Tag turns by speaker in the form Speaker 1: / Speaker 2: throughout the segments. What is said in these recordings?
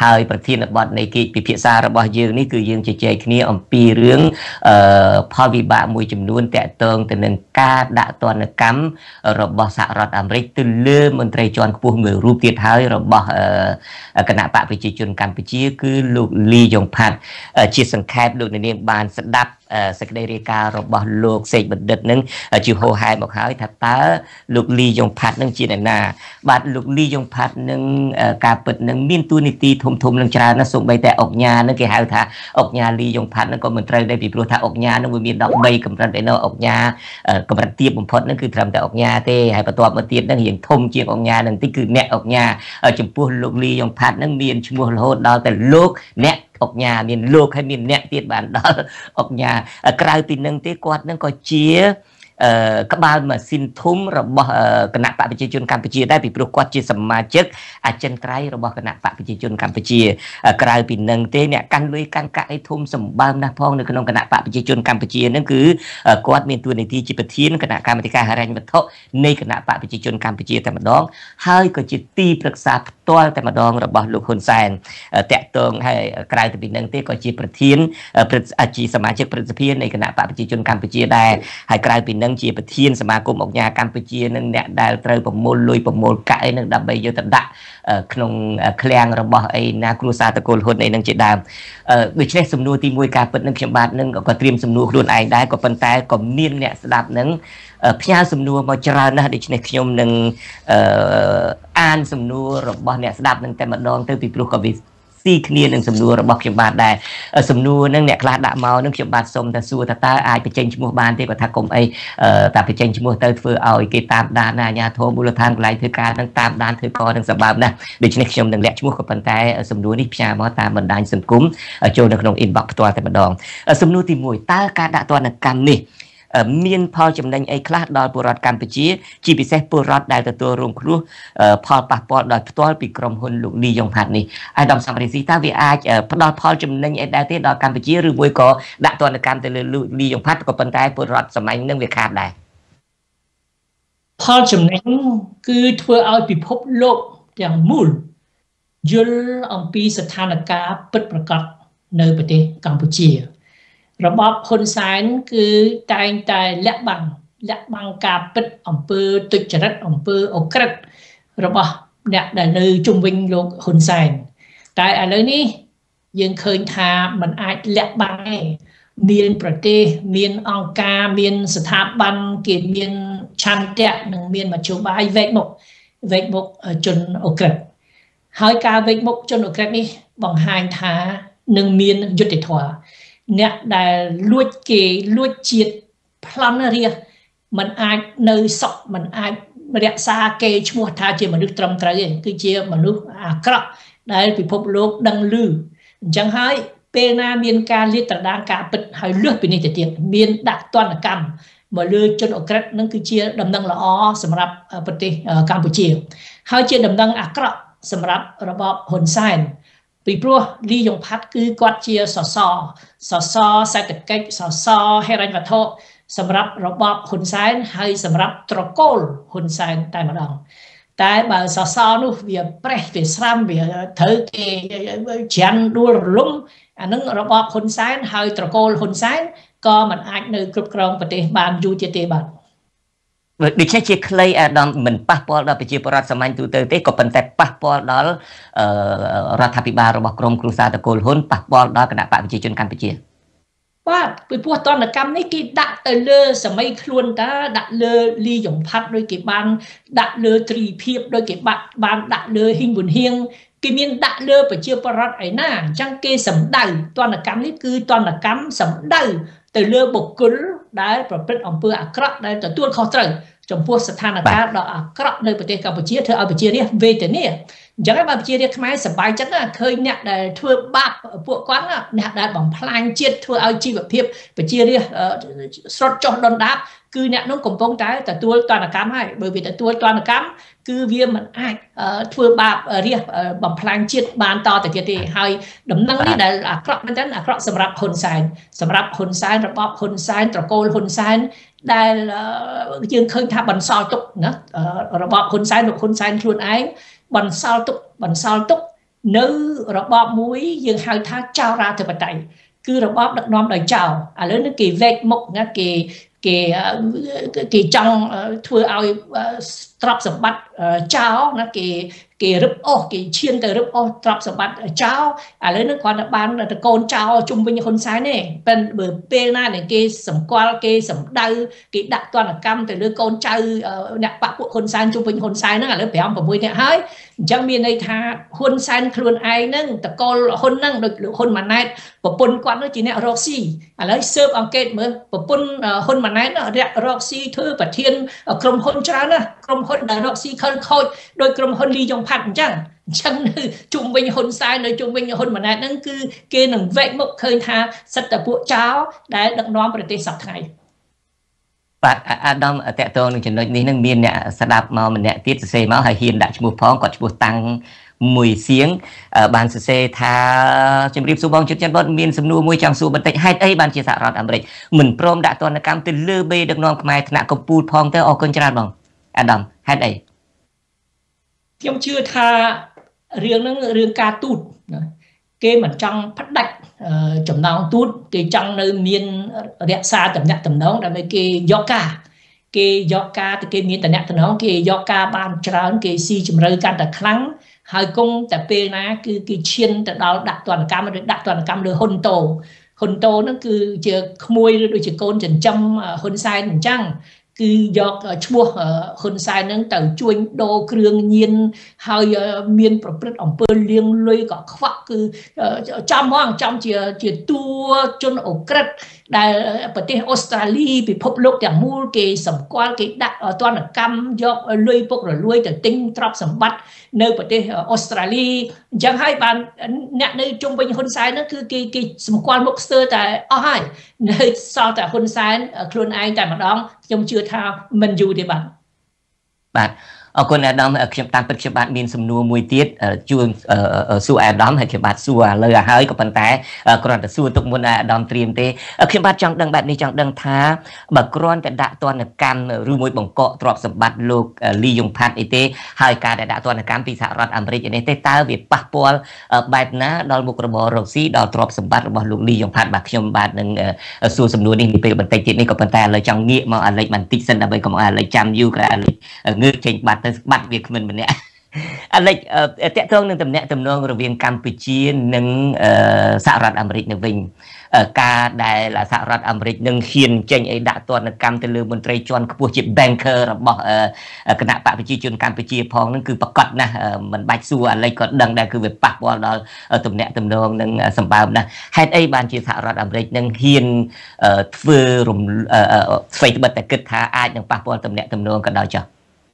Speaker 1: ហើយប្រធានបទនៃកិច្ចពិភាក្សារបស់យើងនេះគឺយើងជជែកគ្នាអំពីរឿងផលវិបាកមួយចំនួនតាក់ទងទៅនឹងការដាក់ទណ្ឌកម្មរបស់សហរដ្ឋអាមេរិកទៅលើមន្ត្រីជាន់ខ្ពស់មួយរូបទៀតហើយរបស់គណៈបកប្រជាជនកម្ពុជាគឺលោកលីយ៉ុងផាត់ជាសង្ខេបលោកនាងបានស្ដាប់សេចក្តីរាយការណ៍របស់លោកសេកបណ្ឌិតនឹងជាហោហែមកហើយថាតើលោកលីយ៉ុងផាត់នឹងជាអ្នកណាបាទលោកលីយ៉ុងផាត់នឹងការពិតនឹងមានតួនាទីធំនឹងច្រើនណាស់សូម្បីតែអុកញ៉ានឹងគេហៅថាអុកញ៉ាលីយ៉ុងផាត់នឹងក៏មិនត្រូវដែរពីព្រោះថាអុកញ៉ានឹងវាមាន13កម្រិតឯណោះអុកញ៉ាកម្រិតទាបបំផុតនឹងគឺត្រឹមតែអុកញ៉ាទេហើយបន្ទាប់មកទៀតនឹងរៀងធំជាងអុកញ៉ានឹងតិចគឺអ្នកអុកញ៉ាចំពោះលោកលីយ៉ុងផាត់នឹងមានឈ្មោះរហូតដល់តែលោកអ្នកអុកញ៉ាមានលោកហើយមានអ្នកទៀតបានដល់អុកញ៉ាក្រៅពីនឹងទេគាត់នឹងក៏ជាក្បាលម៉ាស៊ីនធំរបស់គណៈបកប្រជាជនកម្ពុជាដែរពីព្រោះគាត់ជាសមាជិកអចិន្ត្រៃយ៍របស់គណៈបកប្រជាជនកម្ពុជាក្រៅពីនឹងទេអ្នកកាន់លុយកាន់កាក់ឲ្យធំសម្បើមណាស់ផងនៅក្នុងគណៈបកប្រជាជនកម្ពុជានឹងគឺគាត់មានតួនាទីជាប្រធានគណៈកម្មាធិការហិរញ្ញវត្ថុនៃគណៈបកប្រជាជនកម្ពុជាតែម្ដងហើយក៏ជាទីប្រឹក្សាផ្ទាល់តែម្ដងរបស់លោកហ៊ុនសែនតាក់ទងហើយក្រៅពីនឹងទេក៏ជាប្រធានជាសមាជិកព្រឹទ្ធសភានៃគណៈបកប្រជាជនកម្ពុជាដែរហើយក្រៅពីនឹងជាប្រធានសមាគមអុកញ៉ាកម្ពុជានឹងអ្នកដែលត្រូវប្រមូលលុយប្រមូលកាក់អីនឹងដើម្បីយកទៅដាក់ក្នុងឃ្លាំងរបស់អីណាគ្រួសារតកូលហ៊ុនអីនឹងជាដើមដូច្នេះសំណួរទី1ការពិតនឹងខ្ញុំបាទនឹងក៏ត្រៀមសំណួរខ្លួនឯងដែរក៏ប៉ុន្តែក៏មានអ្នកស្ដាប់នឹងផ្ញើសំណួរមកច្រើនណាស់ដូច្នេះខ្ញុំនឹងអានសំណួររបស់អ្នកស្ដាប់នឹងតែម្ដងទៅពីព្រោះក៏វាស៊ីគ្នានឹងសំណួររបស់ខ្ញុំបាទដែរសំណួរនឹងអ្នកខ្លះដាក់មកនឹងខ្ញុំបាទសូមតែសួរថាតើអាចបញ្ចេញឈ្មោះបានទេគាត់ថាកុំអីតែបញ្ចេញឈ្មោះទៅធ្វើឲ្យគេតាមដានអាជ្ញាធរមូលដ្ឋានកន្លែងធ្វើការនឹងតាមដានធ្វើកនឹងសម្បើមណាស់ដូច្នេះខ្ញុំនឹងលាក់ឈ្មោះក៏ប៉ុន្តែសំណួរនេះផ្សាយមកតាមបណ្ដាញសង្គមចូលនៅក្នុង inbox ផ្ទាល់តែម្ដងសំណួរទី1តើការដាក់ទណ្ឌកម្មនេះមានផលចំណេញអីខ្លះដល់ពលរដ្ឋកម្ពុជាជាពិសេសពលរដ្ឋដែលទទួលរងគ្រោះផលប៉ះពាល់ដោយផ្ទាល់ពីក្រុមហ៊ុនលោកលីយ៉ុងផាត់នេះអាដាមសំរីស៊ីតើវាអាចផ្ដល់ផលចំណេញអីដែរទេដល់កម្ពុជាឬមួយក៏ដាក់ទណ្ឌកម្មទៅលើលោកលីយ៉ុងផាត់ក៏ប៉ុន្តែពលរដ្ឋសម័យនឹងវាខាតដែរ
Speaker 2: ផលចំណេញគឺធ្វើឲ្យពិភពលោកទាំងមូលយល់អំពីស្ថានភាពពិតប្រាកដនៅប្រទេសកម្ពុជារបបហ៊ុនសែនគឺតែងតែលាក់បាំងការពិតអំពើទុច្ចរិតអំពើអូក្រិដ្ឋរបស់អ្នកដែលនៅជុំវិញលោកហ៊ុនសែនតែឥឡូវនេះយើងឃើញថាมันអាចលាក់បាំងទេមានប្រទេសមានអង្គការមានស្ថាប័នគេមានឆន្ទៈនិងមានមធ្យោបាយវេកមុខជនអូក្រិដ្ឋហើយការវេកមុខជនអូក្រិដ្ឋនេះបង្ហាញថានឹងមានយុត្តិធម៌អ្នកដែលលួចគេលួចជាតិប្លន់រាសมันអាចនៅសុខมันអាចរក្សាគេឈ្មោះថាជាមនុស្សត្រឹមត្រូវទេគឺជាមនុស្សអាក្រក់ដែលពិភពលោកដឹងឮអញ្ចឹងហើយពេលណាមានការលាតត្រដាងការពិតហើយលើសពីនេះទៅទៀតមានដាក់ទណ្ឌកម្មមកលើជនអូក្រិដ្ឋនឹងគឺជាដំណឹងល្អសម្រាប់ប្រទេសកម្ពុជាហើយជាដំណឹងអាក្រក់សម្រាប់របបហ៊ុនសែនពីព្រោះលីយ៉ុងផាត់គឺគាត់ជាសសរសេដ្ឋកិច្ចសសរហិរញ្ញវត្ថុសម្រាប់របបហ៊ុនសែនហើយសម្រាប់ត្រកូលហ៊ុនសែនតែម្ដងតែបើសសរនោះវាប្រេះវាស្រាំវាត្រូវគេច្រានដួលរលំអានឹងរបបហ៊ុនសែនហើយត្រកូលហ៊ុនសែនក៏មិនអាចនៅគ្រប់គ្រងប្រទេសបានយូរទៀតទេបាទ
Speaker 1: ដូច្នេះជាខ្លីអាដាមមិនប៉ះពាល់ដល់ប្រជាពលរដ្ឋសាមញ្ញទូទៅទេក៏ប៉ុន្តែប៉ះពាល់ដល់រដ្ឋាភិបាលរបស់ក្រមគ្រួសារតកូលហ៊ុនប៉ះពាល់ដល់គណៈបកប្រជាជនកម្ពុជា
Speaker 2: បាទពីព្រោះទណ្ឌកម្មនេះគេដាក់ទៅលើសម័យខ្លួនតាដាក់លើលីយ៉ុងផាត់ដោយគេបានដាក់លើត្រីភិបដោយគេបានដាក់លើហ៊ីងប៊ុនហៀងគេមានដាក់លើប្រជាពលរដ្ឋឯណាអញ្ចឹងគេសម្ដៅទណ្ឌកម្មនេះគឺទណ្ឌកម្មសម្ដៅទៅលើបុគ្គលដែលប្រព្រឹត្តអំពើអាក្រក់ដែលទទួលខុសត្រូវចំពោះស្ថានភាពដ៏អាក្រក់នៅប្រទេសកម្ពុជាធ្វើឲ្យប្រជារាស្ត្រវេទនាអញ្ចឹងហើយបើប្រជារាស្ត្រខ្មែរសប្បាយចិត្តណាឃើញអ្នកដែលធ្វើបាបពួកគាត់ណាអ្នកដែលបំផ្លាញជាតិធ្វើឲ្យជីវភាពប្រជារាស្ត្រស្រុតចុះដុនដាបគឺអ្នកនោះកំពុងតែទទួលទណ្ឌកម្មហើយបើវាទទួលទណ្ឌកម្មគឺវាមិនអាចធ្វើបាបរាស្ត្របំផ្លាញជាតិបានតទៅទៀតទេហើយដំណឹងនេះដែលអាក្រក់មែនទែនអាក្រក់សម្រាប់ហ៊ុនសែនរបបហ៊ុនសែនត្រកូលហ៊ុនសែនដែលយើងឃើញថាបន្សល់ទុកណារបបហ៊ុនសែនលោកហ៊ុនសែនខ្លួនឯងបន្សល់ទុកនៅរបបមួយយើងហៅថាចៅរាធិបតេយ្យគឺរបបដឹកនាំដោយចៅឥឡូវនេះគេវែកមុខណាគេចង់ធ្វើឲ្យទ្រព្យសម្បត្តិចៅណាគេរឹបអូសគេឈានទៅរឹបអូសទ្រព្យសម្បត្តិចៅឥឡូវនេះគាត់ទៅបានតកូនចៅជុំវិញហ៊ុនសែនទេប៉ុន្តែបើពេលណាដែលគេសម្គាល់គេសម្ដៅគេដាក់ទណ្ឌកម្មទៅលើកូនចៅអ្នកបកពួកហ៊ុនសែនជុំវិញហ៊ុនសែនហ្នឹងឥឡូវ5 6នាក់ហើយអញ្ចឹងមានន័យថាហ៊ុនសែនខ្លួនឯងហ្នឹងតកូលហ៊ុនហ្នឹងដូចលោកហ៊ុនម៉ាណែតប្រពន្ធគាត់នោះជាអ្នករកស៊ីឥឡូវស៊ើបអង្កេតមើលប្រពន្ធហ៊ុនម៉ាណែតរកស៊ីធ្វើប្រធានក្រុមហ៊ុនច្រើនណាស់ក្រុមហ៊ុនដែលរកស៊ីខលខូចដោយក្រុមហ៊ុនលីយ៉ុងផាត់អញ្ចឹងនៅជុំវិញហ៊ុនសែននៅជុំវិញហ៊ុនម៉ាណែតហ្នឹងគឺគេនឹងវែកមុខឃើញថាសិតតែពួកចៅដែលដឹកនាំប្រទេសសប្តាហ៍ថ្ងៃ
Speaker 1: បាទអាដាមតកតងនឹងចំណុចនេះនឹងមានអ្នកស្ដាប់មកម្នាក់ទៀតសរសេរមកហើយហ៊ានដាក់ឈ្មោះផងគាត់ឈ្មោះតាំងមួយសៀងបានសរសេរថាជំរាបសួរបងជិតច័ន្ទវត្តមានសំណួរមួយចង់សួរបន្តិចហេតុអីបានជាសហរដ្ឋអាមេរិកមិនព្រមដាក់ទណ្ឌកម្មទៅលើបេដឹកនាំខ្មែរថ្នាក់កំពូលផងទៅអរគុណច្រើនបងអាដាមហេតុអី
Speaker 2: ខ្ញុំជឿថារឿងហ្នឹងរឿងការទូតគេមិនចង់ផ្ដាច់ចំណងទូតគេចង់នៅមានរក្សាតំណែងតំណងដើម្បីគេយកការទៅគេមានតំណែងតំណងគេយកការបានច្រើនគេស៊ីជម្រៅកាន់តែខ្លាំងហើយគង់តែពេលណាគឺគេឈានទៅដល់ដាក់ទណ្ឌកម្មឬដាក់ទណ្ឌកម្មលើហ៊ុនតូហ្នឹងគឺជាក្មួយឬដូចជាកូនចិញ្ចឹមហ៊ុនសែនអញ្ចឹងគឺយកឈ្មោះហ៊ុនសែនហ្នឹងទៅជួញដូរគ្រឿងញៀនហើយមានប្រព្រឹត្តអំពើលាងលុយក៏ខ្វក់គឺចំជាតួជនអូក្រិតដែលប្រទេសអូស្ត្រាលីពិភពលោកទាំងមូលគេសម្គាល់គេដាក់ទណ្ឌកម្មយកលុយពុករលួយទៅទិញទ្រព្យសម្បត្តិនៅប្រទេសអូស្ត្រាលីអញ្ចឹងហើយបានអ្នកនៅជុំវិញហ៊ុនសែនហ្នឹងគឺគេសម្គាល់មុខស្ទើរតែអស់ហើយនៅសល់តែហ៊ុនសែនខ្លួនឯងតែម្ដងខ្ញុំជឿថាមិនយូរទេបាទ
Speaker 1: អរគុណអាដាមខ្ញុំតាមពិតខ្ញុំបាទមានសំណួរមួយទៀតជួនសួរអាដាមហើយខ្ញុំបាទសួរឥឡូវហើយក៏ប៉ុន្តែគ្រាន់តែសួរទុកមុនអាដាមត្រៀមទេខ្ញុំបាទចង់ដឹងបែបនេះចង់ដឹងថាបើគ្រាន់តែដាក់ទណ្ឌកម្មឬមួយបង្កកទ្រព្យសម្បត្តិលោកលីយ៉ុងផាត់អីទេហើយការដែលដាក់ទណ្ឌកម្មពីសហរដ្ឋអាមេរិកនេះទេតើវាប៉ះពាល់បែបណាដល់មុខរបររកស៊ីដល់ទ្រព្យសម្បត្តិរបស់លោកលីយ៉ុងផាត់បាទខ្ញុំបាទនឹងសួរសំណួរនេះពេលបន្តិចទៀតនេះក៏ប៉ុន្តែឥឡូវចង់ងាកមកអាឡិចបន្តិចសិនដើម្បីកុំឲ្យអាឡិចចាំយូរក៏អាឡិចងើបចេញបាត់ទៅបាត់វាគ្មិនម្នាក់អាឡិចតកតងនឹងតំណែងតំណងរវាងកម្ពុជានិងសហរដ្ឋអាមេរិកនៅវិញការដែលសហរដ្ឋអាមេរិកនឹងហ៊ានចេញអីដាក់ទណ្ឌកម្មទៅលើមន្ត្រីជាន់ខ្ពស់ជា banker របស់គណៈបកប្រជាជនកម្ពុជាផងនឹងគឺប្រកាសណាស់មិនបាច់សួរអាឡិចក៏ដឹងដែរគឺវាប៉ះពាល់ដល់តំណែងតំណងនឹងសម្បើមណាស់ហេតុអីបានជាសហរដ្ឋអាមេរិកនឹងហ៊ានធ្វើស្វ័យត្បិតតែគិតថាអាចនឹងប៉ះពាល់តំណែងតំណងក៏ដោយចុះ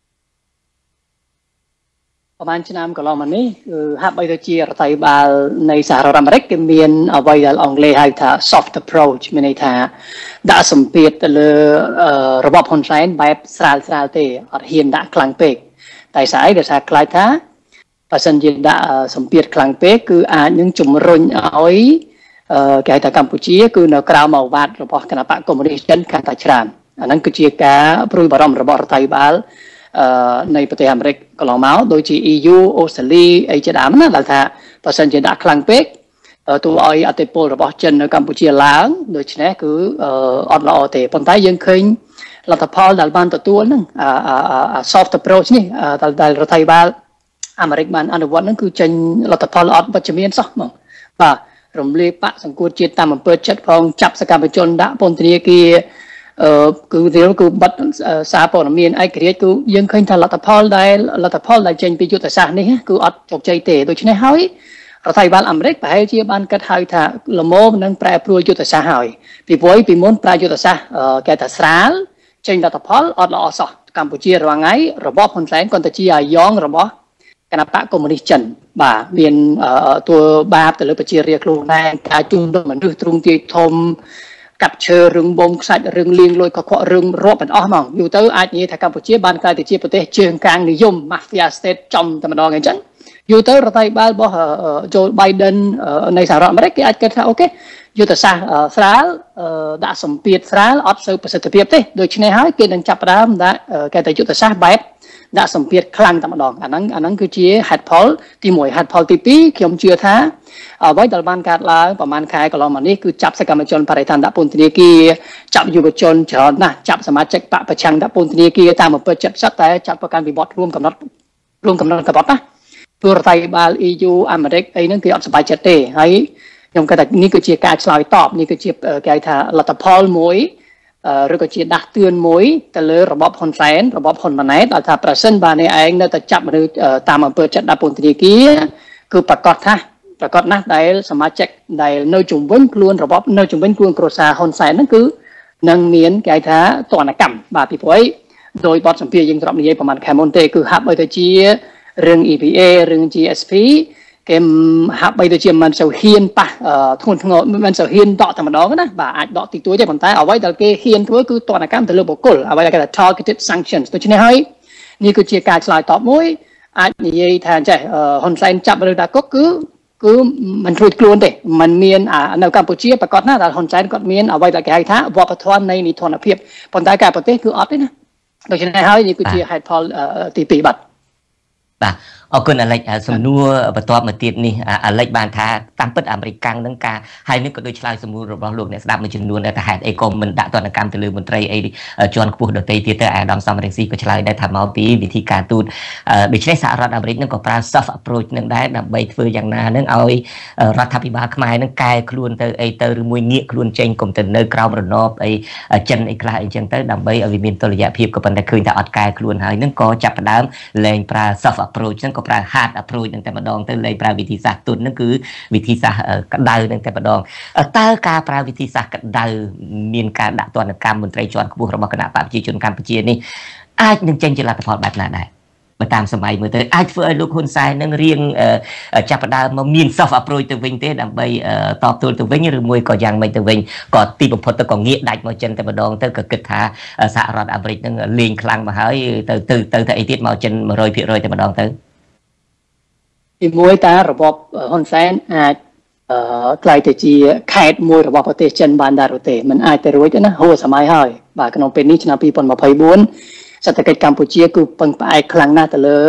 Speaker 3: ប្រហែលឆ្នាំកន្លងមកនេះគឺហាក់បីទៅជារដ្ឋាភិបាលនៃសហរដ្ឋអាមេរិកគេមានអ្វីដែលអង់គ្លេសហៅថា soft approach មានន័យថាដាក់សម្ពាធទៅលើរបបហ៊ុនសែនបែបស្រាលទេអត់ហ៊ានដាក់ខ្លាំងពេកតែស្អីដែលថាខ្លាចថាបើសិនជាដាក់សម្ពាធខ្លាំងពេកគឺអាចនឹងជំរុញឲ្យគេហៅថាកម្ពុជាគឺនៅក្រៅមកវត្តរបស់គណបកកុម្មុយនីសចិនកាន់តែច្រើនអាហ្នឹងគឺជាការព្រួយបារម្ភរបស់រដ្ឋាភិបាលនៃប្រទេសអាមេរិកកន្លងមកដូចជា EU អូស្ត្រាលីអីជាដើមណាដែលថាបើសិនជាដាក់ខ្លាំងពេកទូឲ្យអតិពលរបស់ចិននៅកម្ពុជាឡើងដូច្នេះគឺអត់ល្អទេប៉ុន្តែយើងឃើញលទ្ធផលដែលបានទទួលហ្នឹងsoft approach នេះដែលរដ្ឋាភិបាលអាមេរិកបានអនុវត្តហ្នឹងគឺចេញលទ្ធផលអត់វិជ្ជមានសោះហ្មងបាទរំលាយបកសង្គ្រោះជាតិតាមអំពើចិត្តផងចាប់សកម្មជនដាក់ពន្ធនាគារគឺបិទសារព័ត៌មានឯករាជ្យគឺយើងឃើញថាលទ្ធផលដែលចេញពីយុទ្ធសាស្ត្រនេះគឺអត់ជោគជ័យទេដូច្នេះហើយរដ្ឋាភិបាលអាមេរិកប្រហែលជាបានគិតហៅថាលមមនឹងប្រែប្រួលយុទ្ធសាស្ត្រហើយពីមុនប្រែយុទ្ធសាស្ត្រគេថាស្រាលចេញលទ្ធផលអត់ល្អសោះកម្ពុជារាល់ថ្ងៃរបបហ៊ុនសែនគាត់ទៅជាអាយ៉ងរបស់គណបកកុម្មុយនីសចិនបាទមានតួបាបទៅលើប្រជារាស្ត្រខ្លួនឯងការជួញដូរមនុស្សទ្រង់ទ្រាយធំកាប់ឈើរឿងបូមខ្សាច់រឿងលៀងលួយកខ្វក់រឿងរាប់មិនអស់ហ្មងយូរទៅអាចនិយាយថាកម្ពុជាបានក្លាយទៅជាប្រទេសជើងកាងនិយម Mafia State ចំតែម្ដងអញ្ចឹងយូរទៅរដ្ឋាភិបាលរបស់ Joe Biden នៃសហរដ្ឋអាមេរិកគេអាចគិតថាអូខេយុទ្ធសាស្ត្រស្រាលដាក់សម្ពាធស្រាលអត់សូវប្រសិទ្ធភាពទេដូច្នេះហើយគេនឹងចាប់ផ្ដើមដាក់គេថាយុទ្ធសាស្ត្របែបដាក់សម្ពាធខ្លាំងតែម្ដងអាហ្នឹងគឺជាហេតុផលទី1ហេតុផលទី2ខ្ញុំជឿថាអ្វីដែលបានកើតឡើងប្រហែលខែកន្លងមកនេះគឺចាប់សកម្មជនបរិស្ថានដាក់ពន្ធនាគារចាប់យុវជនច្រើនណាស់ចាប់សមាជិកបកប្រឆាំងដាក់ពន្ធនាគារតាមអំពើចិត្តសឹកតែចាត់ប្រកាន់វិវត្តរួមកំណត់កបត់ណាព្រោះរដ្ឋាភិបាល EU អាមេរិកអីហ្នឹងគេអត់សប្បាយចិត្តទេហើយខ្ញុំគិតថានេះគឺជាការឆ្លើយតបនេះគឺជាគេហៅថាលទ្ធផលមួយឬក៏ជាដាស់តឿនមួយទៅលើរបបហ៊ុនសែនរបបហ៊ុនម៉ាណែតដែលថាប្រសិនបើអ្នកឯងនៅតែចាប់មនុស្សតាមអំពើចិត្តដាក់ពន្ធនាគារគឺប្រកាសណាស់ដែលសមាជិកដែលនៅជំវិញខ្លួនរបបនៅជំវិញខ្លួនគ្រួសារហ៊ុនសែនហ្នឹងគឺនឹងមានគេហៅថាទណ្ឌកម្មបាទពីព្រោះដោយបទសម្ភាសន៍យើងធ្លាប់និយាយប្រហែលខែមុនទេគឺហាក់បីទៅជារឿង EPA រឿង GSP គេហាក់បីទៅជាមិនសូវហ៊ានប៉ះធ្ងន់ធ្ងរមិនសូវហ៊ានដកតែម្ដងណាបាទអាចដកតិចតួចទេប៉ុន្តែអ្វីដែលគេហ៊ានធ្វើគឺទណ្ឌកម្មទៅលើបុគ្គលអ្វីដែលគេថា targeted sanctions ដូច្នេះហើយនេះគឺជាការឆ្លើយតបមួយអាចនិយាយថាចេះហ៊ុនសែនចាប់ឬដាក់គុកគឺមិនរួចខ្លួនទេมันមាននៅកម្ពុជាប្រកាសណាស់ដែលហ៊ុនសែនគាត់មានអ្វីដែលគេហៅថាវប្បធម៌នៃនិធនភាពប៉ុន្តែការប្រទេសគឺអត់ទេណាដូច្នេះហើយនេះគឺជាហេតុផលទី2បាទ
Speaker 1: អរគុណអាលិចសំណួរបន្ទាប់មកទៀតនេះអាលិចបានថាតាមពិតអាមេរិកកាំងនឹងការហើយនេះក៏ដូចឆ្លើយសំណួររបស់លោកអ្នកស្ដាប់មួយចំនួនថាហេតុអីក៏មិនដាក់ទណ្ឌកម្មទៅលើមន្ត្រីអីជាន់ខ្ពស់ដទៃទៀតទៅអាដាមសំរងស៊ីក៏ឆ្លើយដែរថាមកពីវិធីការទូតដូច្នេះសហរដ្ឋអាមេរិកនឹងក៏ប្រើ soft approach នឹងដែរដើម្បីធ្វើយ៉ាងណានឹងឲ្យរដ្ឋាភិបាលខ្មែរនឹងកែខ្លួនទៅអីទៅឬមួយងាកខ្លួនចេញកុំទៅនៅក្រោមរណបអីចិនអីខ្លះអីចឹងទៅដើម្បីឲ្យវាមានតុល្យភាពក៏ប៉ុន្តែឃើញថាអត់កែខ្លួនហើយនឹងក៏ចាប់ផ្ដើមលែងប្រើ soft approach ហ្នឹងក៏ប្រើ hard approach នឹងតែម្ដងទៅលែងប្រើវិធីសាស្ត្រទុនហ្នឹងគឺវិធីសាស្ត្រក្តៅនឹងតែម្ដងតើការប្រើវិធីសាស្ត្រក្តៅមានការដាក់ទណ្ឌកម្មមន្ត្រីជាន់ខ្ពស់របស់គណៈបកប្រជាជនកម្ពុជានេះអាចនឹងចេញជាលទ្ធផលបែបណាដែរបើតាមសម័យមើលទៅអាចធ្វើឲ្យលោកហ៊ុនសែននឹងរៀងចាប់ផ្ដើមមកមាន soft approach ទៅវិញទេដើម្បីតបទល់ទៅវិញឬមួយក៏យ៉ាងម៉េចទៅវិញក៏ទីបំផុតទៅក៏ងាកដាច់មកចិនតែម្ដងទៅក៏គិតថាសហរដ្ឋអាមេរិកនឹងលេងខ្លាំងមកហើយទៅអីទៀតមកចិន 100% តែម្ដងទៅ
Speaker 3: ទីមួយតារបបហ៊ុនសែនអាចខ្លាយទៅជាខេត្តមួយរបស់ប្រទេសចិនបានដែរទេมันអាចទៅរួចទេណាហួសសម័យហើយបាទក្នុងពេលនេះឆ្នាំ2024សេដ្ឋកិច្ចកម្ពុជាគឺពឹងផ្អែកខ្លាំងណាស់ទៅលើ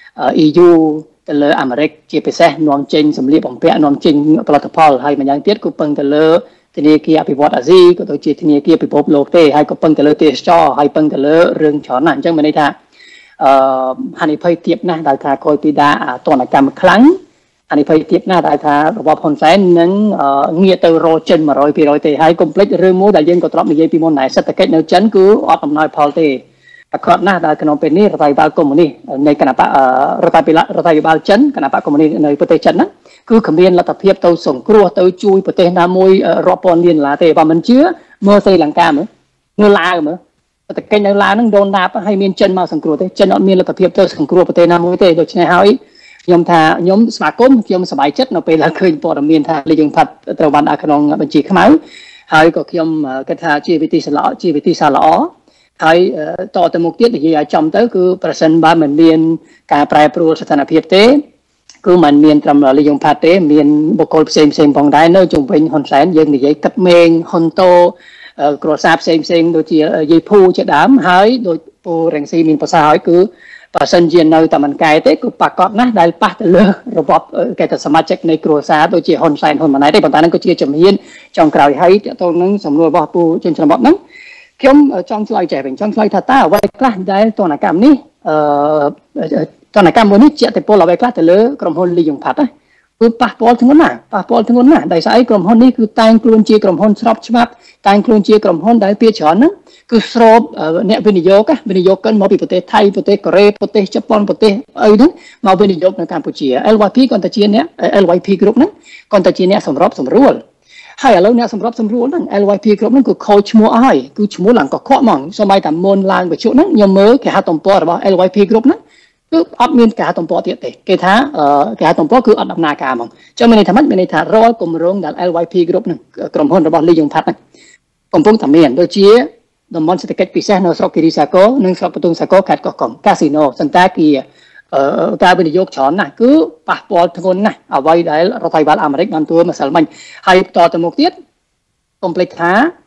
Speaker 3: EU ទៅលើអាមេរិកជាពិសេសនាំចេញសម្លៀកបំពាក់នាំចេញផលិតផលហើយម្យ៉ាងទៀតគឺពឹងទៅលើធនាគារអភិវឌ្ឍន៍អាស៊ីក៏ដូចជាធនាគារពិភពលោកទេហើយក៏ពឹងទៅលើទេសចរហើយពឹងទៅលើរឿងច្រើនណាស់អញ្ចឹងមានន័យថាហានិភ័យទាបណាស់ដែលថាក្រោយពីដាក់ទណ្ឌកម្មខ្លាំងហានិភ័យទាបណាស់ដែលថារបបហ៊ុនសែននឹងងាកទៅរកចិន 100% ទេហើយកុំភ្លេចរឿងមួយដែលយើងក៏ធ្លាប់និយាយពីមុនដែរសេដ្ឋកិច្ចនៅចិនគឺអត់អំណោយផលទេប្រកបណាស់ដែលក្នុងពេលនេះរដ្ឋាភិបាលកុម្មុយនីសនៃគណៈបករដ្ឋាភិបាលចិនគណៈបកកុម្មុយនីសនៅប្រទេសចិនហ្នឹងគឺគ្មានលទ្ធភាពទៅសង្គ្រោះទៅជួយប្រទេសណាមួយរាប់ពាន់លានដុល្លារទេបើមិនជឿមើលស្រីលង្កាមើលនៅឡាវមើលតែកិច្ចនៅឡាវហ្នឹងដូនដាបហើយមានចិនមកសង្គ្រោះទេចិនអត់មានលទ្ធភាពទៅសង្គ្រោះប្រទេសណាមួយទេដូច្នេះហើយខ្ញុំថាខ្ញុំស្វាគមន៍ខ្ញុំសប្បាយចិត្តនៅពេលដែលឃើញព័ត៌មានថាលីយ៉ុងផាត់ត្រូវបានដាក់ក្នុងបញ្ជីខ្មៅហើយក៏ខ្ញុំគិតថាជាវិធីសាស្ត្រល្អហើយតទៅមុខទៀតនិយាយឲ្យចំទៅគឺប្រសិនបើមិនមានការប្រែប្រួលស្ថានភាពទេគឺมันមានត្រឹមលីយ៉ុងផាត់ទេមានបុគ្គលផ្សេងផងដែរនៅជុំវិញហ៊ុនសែនយើងនិយាយទឹកមេងហ៊ុនតូគ្រួសារផ្សេងដូចជាយាយភូជាដើមហើយដូចពូរ៉េងស៊ីមានប្រសាហើយគឺបើសិនជានៅតែមិនកែទេគឺប្រកបណាស់ដែលប៉ះទៅលើរបបគេថាសមាជិកនៃគ្រួសារដូចជាហ៊ុនសែនហ៊ុនម៉ាណែតទេប៉ុន្តែនឹងក៏ជាជំហានចុងក្រោយហើយតទៅនឹងសំណួររបស់ពូជនច្រមុតហ្នឹងខ្ញុំចង់ឆ្លើយចេះវិញចង់ឆ្លើយថាតើអ្វីខ្លះដែលទណ្ឌកម្មនេះទណ្ឌកម្មមួយនេះជាតពលអ្វីខ្លះទៅលើក្រុមហ៊ុនលីយ៉ុងផាត់គឺប៉ះពាល់ធ្ងន់ណាស់ដោយសារអីក្រុមហ៊ុននេះគឺតែងខ្លួនជាក្រុមហ៊ុនស្របច្បាប់តែងខ្លួនជាក្រុមហ៊ុនដែលពាក្យច្រើនហ្នឹងគឺស្របអ្នកវិនិយោគិនមកពីប្រទេសថៃប្រទេសកូរ៉េប្រទេសជប៉ុនប្រទេសអីហ្នឹងមកវិនិយោគនៅកម្ពុជា LYP គាត់តែជាអ្នក LYP Group ហ្នឹងគាត់តែជាអ្នកសម្របសម្រួលហើយឥឡូវអ្នកសម្របសម្រួលហ្នឹង LYP Group ហ្នឹងគឺខូចឈ្មោះអស់ហើយគឺឈ្មោះឡើងកខ្វក់ហ្មងសូម្បីតែមុនឡើងបញ្ជុហ្នឹងខ្ញុំមើលគេហៅតំព័ររបស់ LYP Group ហ្នឹងគឺអត់មានការតំព័រទៀតទេគេថាការតំព័រគឺអត់ដំណើរការហ្មងចឹងមានន័យថាម៉េចមានន័យថារាល់គម្រោងដែល LYP Group ហ្នឹងក្រុមហ៊ុនរបស់លីយ៉ុងផាត់ហ្នឹងកំពុងតែមានដូចជាតំបន់សេដ្ឋកិច្ចពិសេសនៅស្រុកគិរីសាគរនិងស្រុកបន្ទុំសាគរខេត្តកោះកុងកាស៊ីណូសន្តាគារការវិនិយោគច្រើនណាស់គឺប៉ះពាល់ធ្ងន់ណាស់អ្វីដែលរដ្ឋាភិបាលអាមេរិកបានធ្វើម្សិលមិញហើយបន្តទៅមុខទៀតកុំភ្លេចថា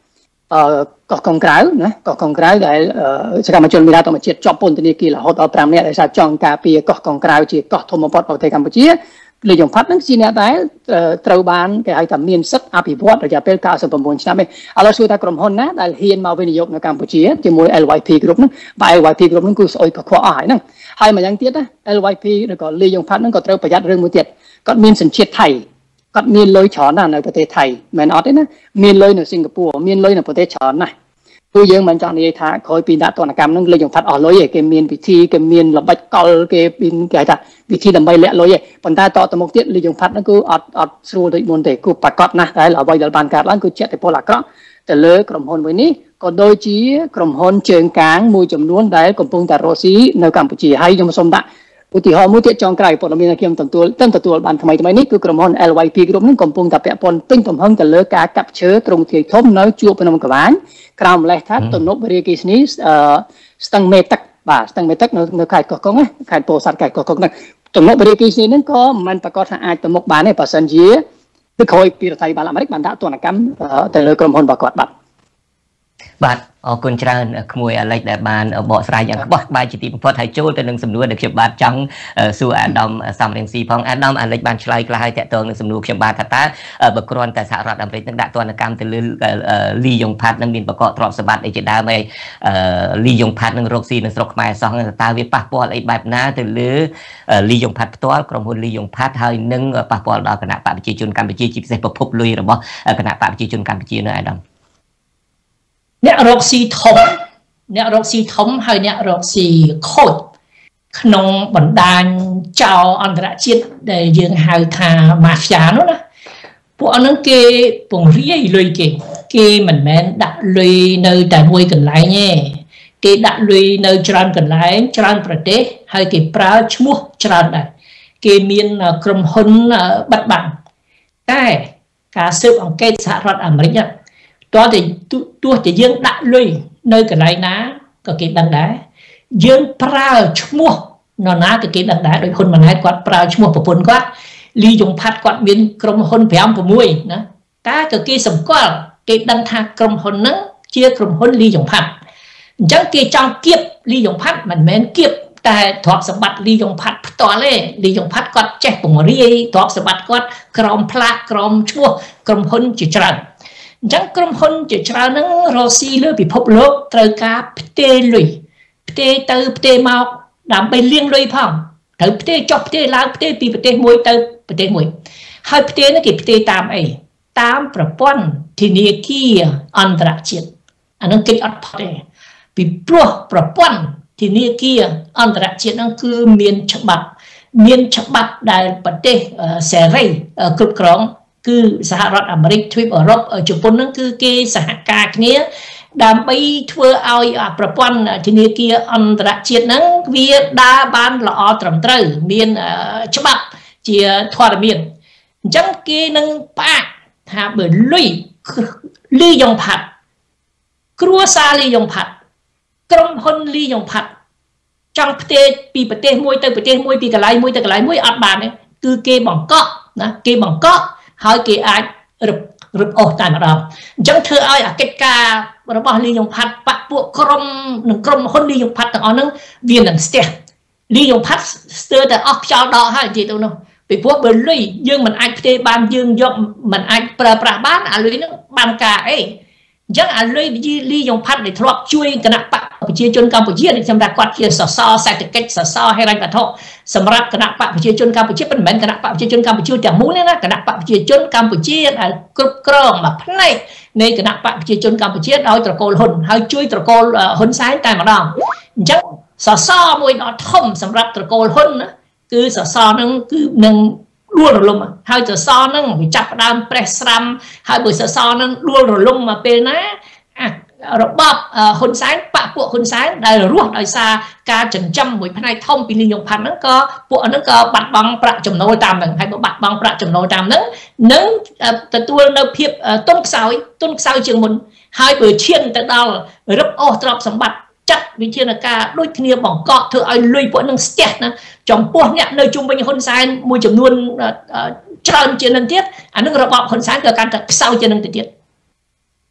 Speaker 3: កោះកុងក្រៅណាកោះកុងក្រៅដែលសកម្មជនមីរ៉ាធម្មជាតិជាប់ពន្ធនាគាររហូតដល់5នាក់ដែលចង់ការពារកោះកុងក្រៅជាកោះធំបំផុតរបស់ប្រទេសកម្ពុជាលោកយងផាត់នឹងជាអ្នកដែលត្រូវបានគេហៅថាមានសិទ្ធិអភិវឌ្ឍរយៈពេល99ឆ្នាំឯងឥឡូវសួរថាក្រុមហ៊ុនណាដែលហ៊ានមកវិនិយោគនៅកម្ពុជាជាមួយ LYP Group ហ្នឹងបើ LYP Group ហ្នឹងគឺស្អុយកខ្វក់អស់ហើយហ្នឹងហើយម្យ៉ាងទៀតណា LYP ឬក៏លីយ៉ុងផាត់ហ្នឹងក៏ត្រូវប្រយ័ត្នរឿងមួយទៀតគាត់មានសញ្ជាតិថៃគាត់មានលុយច្រើនណាស់នៅប្រទេសថៃមិនអត់ទេណាមានលុយនៅសិង្ហបុរីមានលុយនៅប្រទេសច្រើនណាស់គឺយើងមិនចង់និយាយថាក្រោយពីដាក់ទណ្ឌកម្មហ្នឹងលីយ៉ុងផាត់អស់លុយឯងគេមានវិធីគេមានល្បិចកលគេមានគេហៅថាវិធីដើម្បីលាក់លុយឯងប៉ុន្តែតទៅមុខទៀតលីយ៉ុងផាត់ហ្នឹងគឺអត់ស្រួលដូចមុនទេគឺប្រកាសណាស់តែអ្វីដែលបានកើតឡើងគឺជាឥទ្ធិពលអាក្រក់ទៅលើក្រុមហ៊ុនមួយនេះក៏ដូចជាក្រុមហ៊ុនជើងកាងមួយចំនួនដែលកំពុងតែរស់ស៊ីនៅកម្ពុជាហើយខ្ញុំសូមដាក់ឧទាហរណ៍មួយទៀតចុងក្រោយព័ត៌មានខ្ញុំទទួលបានថ្មីនេះគឺក្រុមហ៊ុន LYP Group នឹងកំពុងតែពាក់ព័ន្ធពេញទំហឹងទៅលើការកាប់ឈើទ្រង់ទ្រាយធំនៅជួរភ្នំក្បាលក្រោមម្លេះថាទំនប់វារីអគ្គិសនីស្ទឹងមេទឹកបាទស្ទឹងមេទឹកនៅខេត្តកោះកុងខេត្តពោធិ៍សាត់ខេត្តកោះកុងហ្នឹងទំនប់វារីអគ្គិសនីហ្នឹងក៏មិនប្រកាសថាអាចទៅមុខបានទេបើសិនជាគឺក្រោយពីរដ្ឋាភិបាលអាមេរិកបានដាក់ទណ្ឌកម្មទៅលើក្រុមហ៊ុនរបស់គាត់បាទ
Speaker 1: អរគុណច្រើនក្មួយអាឡិចដែលបានបកស្រាយយ៉ាងក្បោះក្បាយជាទីបំផុតហើយចូលទៅនឹងសំណួរដែលខ្ញុំបាទចង់សួរអាដាមសំរៀងស៊ីផងអាដាមអាឡិចបានឆ្លើយខ្លះហើយតាក់ទងនឹងសំណួរខ្ញុំបាទថាតើបើគ្រាន់តែសហរដ្ឋអាមេរិកនឹងដាក់ទណ្ឌកម្មទៅលើលីយ៉ុងផាត់នឹងមានបកកទ្រព្យសម្បត្តិអីជាដើមហើយលីយ៉ុងផាត់នឹងរកស៊ីនៅស្រុកខ្មែរសោះតើវាប៉ះពាល់អីបែបណាទៅលើលីយ៉ុងផាត់ផ្ទាល់ក្រុមហ៊ុនលីយ៉ុងផាត់ហើយនឹងប៉ះពាល់ដល់គណៈបកប្រជាជនកម្ពុជាជាពិសេសប្រភពលុយរបស់គណៈបកប្រជាជនកម្ពុជានៅអាដាម
Speaker 2: អ្នករកស៊ីធំហើយអ្នករកស៊ីខូចក្នុងបណ្ដាញចោរអន្តរជាតិដែលយើងហៅថាម៉ាហ្វៀនោះណាពួកអនឹងគេពង្រាយលុយគេមិនមែនដាក់លុយនៅតែមួយកន្លែងទេគេដាក់លុយនៅច្រើនកន្លែងច្រើនប្រទេសហើយគេប្រើឈ្មោះច្រើនដែរគេមានក្រុមហ៊ុនបិទបាំងតែការស៊ើបអង្កេតសហរដ្ឋអាមេរិកទោះតែយើងដាក់លុយនៅកន្លែងណាក៏គេដឹងដែរយើងប្រើឈ្មោះនរណាក៏គេដឹងដែរដោយហ៊ុនម៉ាណែតគាត់ប្រើឈ្មោះប្រពន្ធគាត់លីយ៉ុងផាត់គាត់មានក្រុមហ៊ុន 5-6 ណាតែក៏គេសម្គាល់គេដឹងថាក្រុមហ៊ុនហ្នឹងជាក្រុមហ៊ុនលីយ៉ុងផាត់អញ្ចឹងគេចង់គៀបលីយ៉ុងផាត់មិនមែនគៀបតែទ្រព្យសម្បត្តិលីយ៉ុងផាត់ផ្ទាល់ទេលីយ៉ុងផាត់គាត់ចេះពង្រាយទ្រព្យសម្បត្តិគាត់ក្រោមផ្លាកក្រោមឈ្មោះក្រុមហ៊ុនជាច្រើនអញ្ចឹងក្រុមហ៊ុនជាច្រើនហ្នឹងរស់ស៊ីលើពិភពលោកត្រូវការផ្ទេរលុយផ្ទេរទៅផ្ទេរមកដើម្បីលាងលុយផងត្រូវផ្ទេរចុះផ្ទេរឡើងផ្ទេរពីប្រទេសមួយទៅប្រទេសមួយហើយផ្ទេរនេះគេផ្ទេរតាមអីតាមប្រព័ន្ធធនាគារអន្តរជាតិអានឹងគេអត់ផុតទេពីព្រោះប្រព័ន្ធធនាគារអន្តរជាតិហ្នឹងគឺមានច្បាប់ដែលប្រទេសសេរីគ្រប់គ្រងគឺសហរដ្ឋអាមេរិកទ្វីបអឺរ៉ុបជប៉ុនហ្នឹងគឺគេសហការគ្នាដើម្បីធ្វើឲ្យប្រព័ន្ធធនាគារអន្តរជាតិហ្នឹងវាដើរបានល្អត្រឹមត្រូវមានច្បាប់ជាធរមានអញ្ចឹងគេនឹងផ្អាកថាបើលុយលីយ៉ុងផាត់គ្រួសារលីយ៉ុងផាត់ក្រុមហ៊ុនលីយ៉ុងផាត់ចង់ផ្ទេរពីប្រទេសមួយទៅប្រទេសមួយពីកន្លែងមួយទៅកន្លែងមួយអត់បានទេគឺគេបង្កក់ណាគេបង្កក់ហើយគេអាចរឹបអូសតែម្ដងអញ្ចឹងធ្វើឲ្យអាកិច្ចការរបស់លីយ៉ុងផាត់បពពួកក្រុមហ៊ុនលីយ៉ុងផាត់ទាំងអស់ហ្នឹងវានឹងស្ទះលីយ៉ុងផាត់ស្ទើរតែអស់ខ្យល់ដកហើយនិយាយទៅនោះពីព្រោះបើលុយយើងមិនអាចផ្ទេរបានយើងយកមិនអាចប្រើប្រាស់បានអាលុយហ្នឹងបានការអីអញ្ចឹងអាលុយលីយ៉ុងផាត់ដែលធ្លាប់ជួយគណៈបកប្រជាជនកម្ពុជានេះខ្ញុំថាគាត់ជាសសរសេដ្ឋកិច្ចសសរហិរញ្ញវត្ថុសម្រាប់គណៈបកប្រជាជនកម្ពុជាមិនមែនគណៈបកប្រជាជនកម្ពុជាទាំងមូលទេណាគណៈបកប្រជាជនកម្ពុជាដែលគ្រប់គ្រងមួយផ្នែកនៃគណៈបកប្រជាជនកម្ពុជាដោយត្រកូលហ៊ុនហើយជួយត្រកូលហ៊ុនសែនតែម្ដងអញ្ចឹងសសរមួយដ៏ធំសម្រាប់ត្រកូលហ៊ុនណាគឺសសរហ្នឹងគឺនឹងដួលរលំហើយសសរហ្នឹងវាចាប់ផ្ដើមប្រេះស្រាំហើយបើសសរហ្នឹងដួលរលំមកពេលណារបបហ៊ុនសែនបពពួកហ៊ុនសែនដែលរស់ដោយសារការចិញ្ចឹមមួយផ្នែកធំពីលីយ៉ុងផាត់ហ្នឹងក៏ពួកហ្នឹងក៏បាត់បង់ប្រាក់ចំណូលតាមហ្នឹងហើយបើបាត់បង់ប្រាក់ចំណូលតាមហ្នឹងនឹងទទួលនៅភាពទុនខ្សោយជាងមុនហើយបើឈានទៅដល់រឹបអូសទ្រព្យសម្បត្តិចាត់វិធានការដូចគ្នាបង្កក់ធ្វើឲ្យលុយពួកហ្នឹងស្ទះណាចំពោះអ្នកនៅជុំវិញហ៊ុនសែនមួយចំនួនច្រើនជាងនឹងទៀតអានឹងរបបហ៊ុនសែនក៏កាន់តែខ្សោយជាងនឹងទៅទៀត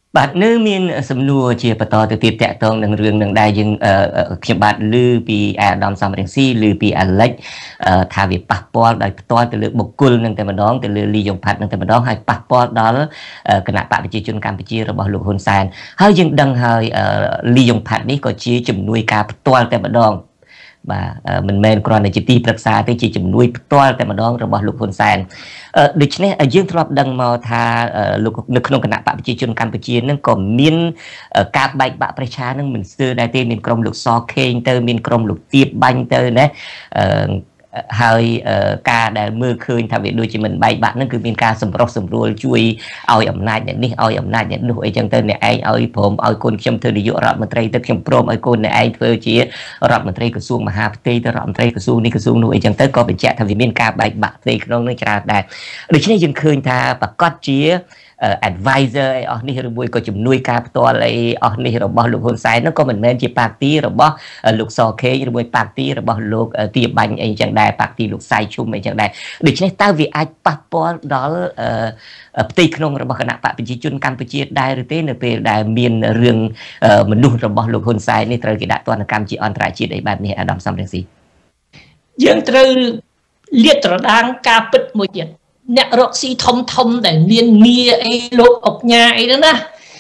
Speaker 1: បាទនៅមានសំណួរជាបន្តទៅទៀតតាក់ទងនឹងរឿងនឹងដែរយើងខ្ញុំបាទឮពីអាដាមសំរងស៊ីឬពីអាឡិចថាវាប៉ះពាល់ដោយផ្ទាល់ទៅលើបុគ្គលនឹងតែម្ដងទៅលើលីយ៉ុងផាត់នឹងតែម្ដងហើយប៉ះពាល់ដល់គណៈបកប្រជាជនកម្ពុជារបស់លោកហ៊ុនសែនហើយយើងដឹងហើយលីយ៉ុងផាត់នេះក៏ជាជំនួយការផ្ទាល់តែម្ដងបាទមិនមែនគ្រាន់តែជាទីប្រឹក្សាទេជាជំនួយផ្ទាល់តែម្ដងរបស់លោកហ៊ុនសែនដូច្នេះយើងធ្លាប់ដឹងមកថាលោកនៅក្នុងគណៈបកប្រជាជនកម្ពុជានឹងក៏មានការបែកបាក់ប្រឆានឹងមិនស្ទើរដែរទេមានក្រុមលោកសខេងទៅមានក្រុមលោកទៀបបាញ់ទៅណាហើយការដែលមើលឃើញថាវាដូចជាមិនបែកបាក់ហ្នឹងគឺមានការសម្រុះសម្រួលជួយឲ្យអំណាចអ្នកនេះឲ្យអំណាចអ្នកនោះអីចឹងទៅអ្នកឯងឲ្យព្រមឲ្យកូនខ្ញុំធ្វើនាយករដ្ឋមន្ត្រីទៅខ្ញុំព្រមឲ្យកូនអ្នកឯងធ្វើជារដ្ឋមន្ត្រីក្រសួងមហាផ្ទៃទៅរដ្ឋមន្ត្រីក្រសួងនេះក្រសួងនោះអីចឹងទៅក៏បញ្ជាក់ថាវាមានការបែកបាក់ផ្ទៃក្នុងនឹងច្រើនដែរដូច្នេះយើងឃើញថាប្រកាសជា advisor អីអស់នេះឬមួយក៏ជំនួយការផ្ទាល់អីអស់នេះរបស់លោកហ៊ុនសែននោះក៏មិនមែនជាប៉ាទីរបស់លោកសខេងឬមួយប៉ាទីរបស់លោកទាបាញ់អីចឹងដែរប៉ាទីលោកសៃឈុំអីចឹងដែរដូច្នេះតើវាអាចប៉ះពាល់ដល់ផ្ទៃក្នុងរបស់គណៈបកប្រជាជនកម្ពុជាដែរឬទេនៅពេលដែលមានរឿងមនុស្សរបស់លោកហ៊ុនសែននេះត្រូវគេដាក់ទណ្ឌកម្មជាអន្តរជាតិអីបែបនេះអាដាមសំរងស៊ី
Speaker 2: យើងត្រូវលាតត្រដាងការពិតមួយទៀតអ្នករកស៊ីធំដែលមានងារអីលោកអុកញ៉ាអីហ្នឹងណា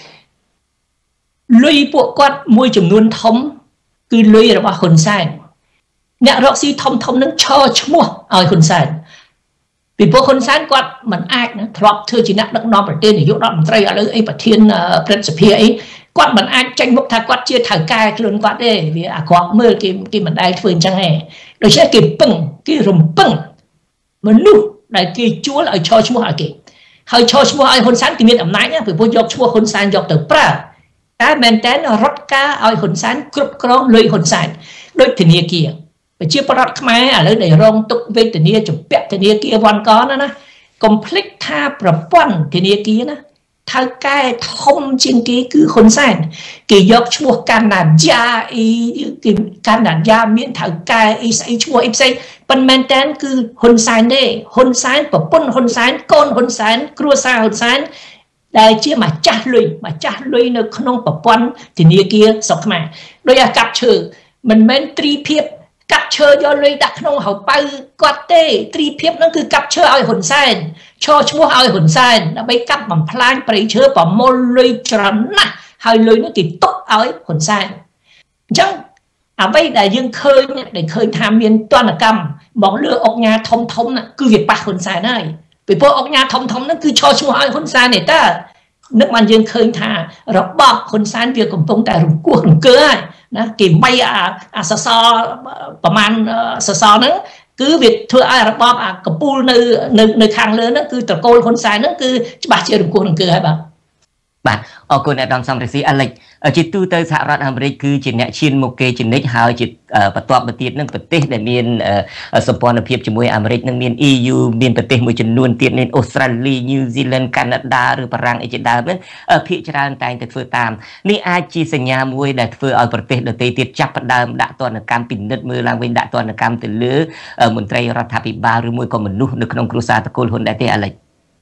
Speaker 2: លុយពួកគាត់មួយចំនួនធំគឺលុយរបស់ហ៊ុនសែនអ្នករកស៊ីធំហ្នឹងឈរឈ្មោះឲ្យហ៊ុនសែនពីព្រោះហ៊ុនសែនគាត់មិនអាចធ្លាប់ធ្វើជាអ្នកដឹកនាំប្រទេសនាយករដ្ឋមន្ត្រីឥឡូវអីប្រធានព្រឹទ្ធសភាអីគាត់មិនអាចចេញមុខថាគាត់ជាថៅកែខ្លួនគាត់ទេវាអាក្រក់មើលគេមិនដែលធ្វើអញ្ចឹងទេដូច្នេះគេរំពឹងមនុស្សដែលគេជួលឲ្យឈរឈ្មោះឲ្យគេហើយឈរឈ្មោះឲ្យហ៊ុនសែនគេមានអំណាចណាពីព្រោះយកឈ្មោះហ៊ុនសែនយកទៅប្រើតែមែនតើរត់ការឲ្យហ៊ុនសែនគ្រប់គ្រងលុយហ៊ុនសែនដូចធនាគារប្រជាពលរដ្ឋខ្មែរឥឡូវដែលរងទុក្ខវេទនាជំពាក់ធនាគារវ៉ាន់កណាកុំភ្លេចថាប្រព័ន្ធធនាគារណាថៅកែធំជាងគេគឺហ៊ុនសែនគេយកឈ្មោះកណ្ដាយាអីគេកណ្ដាយាមានថៅកែអីស្អីឈ្មោះអីផ្សេងប៉ុន្មានតែនគឺហ៊ុនសែនទេហ៊ុនសែនប្រពន្ធហ៊ុនសែនកូនហ៊ុនសែនគ្រួសារហ៊ុនសែនដែលជាម្ចាស់លុយនៅក្នុងប្រព័ន្ធធនាគារស្រុកខ្មែរដោយអាកាប់ឈើមិនមែនត្រីភាពកាប់ឈើយកលុយដាក់ក្នុងហៅប៉ៅគាត់ទេត្រីភាពហ្នឹងគឺកាប់ឈើឲ្យហ៊ុនសែនឈរឈ្មោះឲ្យហ៊ុនសែនដើម្បីកាប់បំផ្លាញព្រៃឈើប្រមូលលុយច្រើនណាស់ហើយលុយនោះគេទុកឲ្យហ៊ុនសែនអញ្ចឹងអ្វីដែលយើងឃើញថាមានទណ្ឌកម្មមកលើអុកញ៉ាធំណាគឺវាប៉ះហ៊ុនសែនហើយពីព្រោះអុកញ៉ាធំហ្នឹងគឺឈរឈ្មោះឲ្យហ៊ុនសែនទេតើនឹកបានយើងឃើញថារបស់ហ៊ុនសែនវាកំពុងតែរង្គោះរង្គើហើយណាគេបីអាសសរប្រមាណសសរហ្នឹងគឺវាធ្វើឲ្យរបបអាកំពូលនៅខាងលើហ្នឹងគឺត្រកូលហ៊ុនសែនហ្នឹងគឺច្បាស់ជារង្គោះរង្គើហើយបាទ
Speaker 1: អរគុណអាដាមសំរងស៊ីអាឡិចជាទូទៅសហរដ្ឋអាមេរិកគឺជាអ្នកឈានមុខគេជានិច្ចហើយជាបន្ទាប់មកទៀតនឹងប្រទេសដែលមានសម្ព័ន្ធភាពជាមួយអាមេរិកនឹងមាន EU មានប្រទេសមួយចំនួនទៀតមានអូស្ត្រាលី New Zealand កាណាដាឬបារាំងអីជាដើមហ្នឹងភាគច្រើនតែងតែធ្វើតាមនេះអាចជាសញ្ញាមួយដែលធ្វើឲ្យប្រទេសដទៃទៀតចាប់ផ្ដើមដាក់ទណ្ឌកម្មពិនិត្យមើលឡើងវិញដាក់ទណ្ឌកម្មទៅលើមន្ត្រីរដ្ឋាភិបាលឬមួយក៏មនុស្សនៅក្នុងគ្រួសារតកូលហ៊ុនដែរទេអាឡិច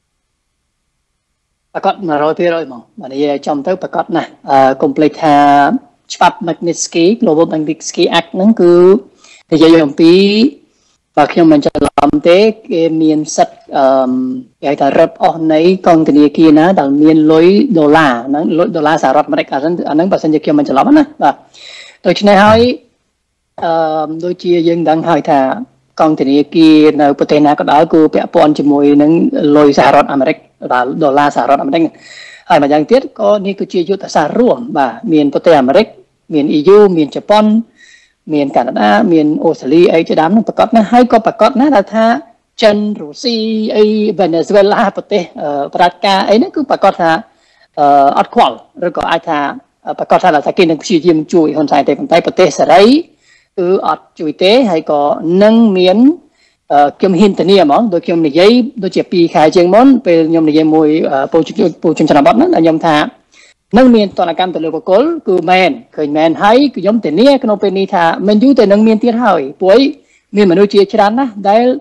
Speaker 3: ប្រកាស 100% ហ្មងបាទនិយាយចំទៅប្រកាសណាស់កុំភ្លេចថាច្បាប់ Magnitsky Global Magnitsky Act ហ្នឹងគឺនិយាយអំពីបើខ្ញុំមិនច្រឡំទេគេមានសិទ្ធគេហៅថារឹបអស់នៃកងធនាគារណាដែលមានលុយដុល្លារហ្នឹងលុយដុល្លារសហរដ្ឋអាមេរិកអាហ្នឹងបើសិនជាខ្ញុំមិនច្រឡំណាបាទដូច្នេះហើយដូចជាយើងដឹងហើយថាកងធនាគារនៅប្រទេសណាក៏ដោយគឺពាក់ព័ន្ធជាមួយនឹងលុយសហរដ្ឋអាមេរិកដុល្លារសហរដ្ឋអាមេរិកហើយម្យ៉ាងទៀតក៏នេះគឺជាយុទ្ធសាស្ត្ររួមបាទមានប្រទេសអាមេរិកមាន EU មានជប៉ុនមានកាណាដាមានអូស្ត្រាលីអីជាដើមនោះប្រកាសណាហើយក៏ប្រកាសណាដែលថាចិនរុស្ស៊ីអីវេណេស៊ុយឡាប្រទេសប្រតិការអីហ្នឹងគឺប្រកាសថាអត់ខ្វល់ឬក៏អាចថាប្រកាសថាគេនឹងព្យាយាមជួយហ៊ុនសែនទេប៉ុន្តែប្រទេសសេរីគឺអត់ជួយទេហើយក៏នឹងមានខ្ញុំហ៊ានធានាហ្មងដូចខ្ញុំនិយាយដូចជា2ខែជាងមុនពេលខ្ញុំនិយាយមួយពូជនច្របត់ហ្នឹងខ្ញុំថានឹងមានតនកម្មទៅលើបុគ្គលគឺមែនឃើញមែនហើយខ្ញុំធានាក្នុងពេលនេះថាមិនយូរតែនឹងមានទៀតហើយព្រោះមានមនុស្សជាច្រើនណាស់ដែល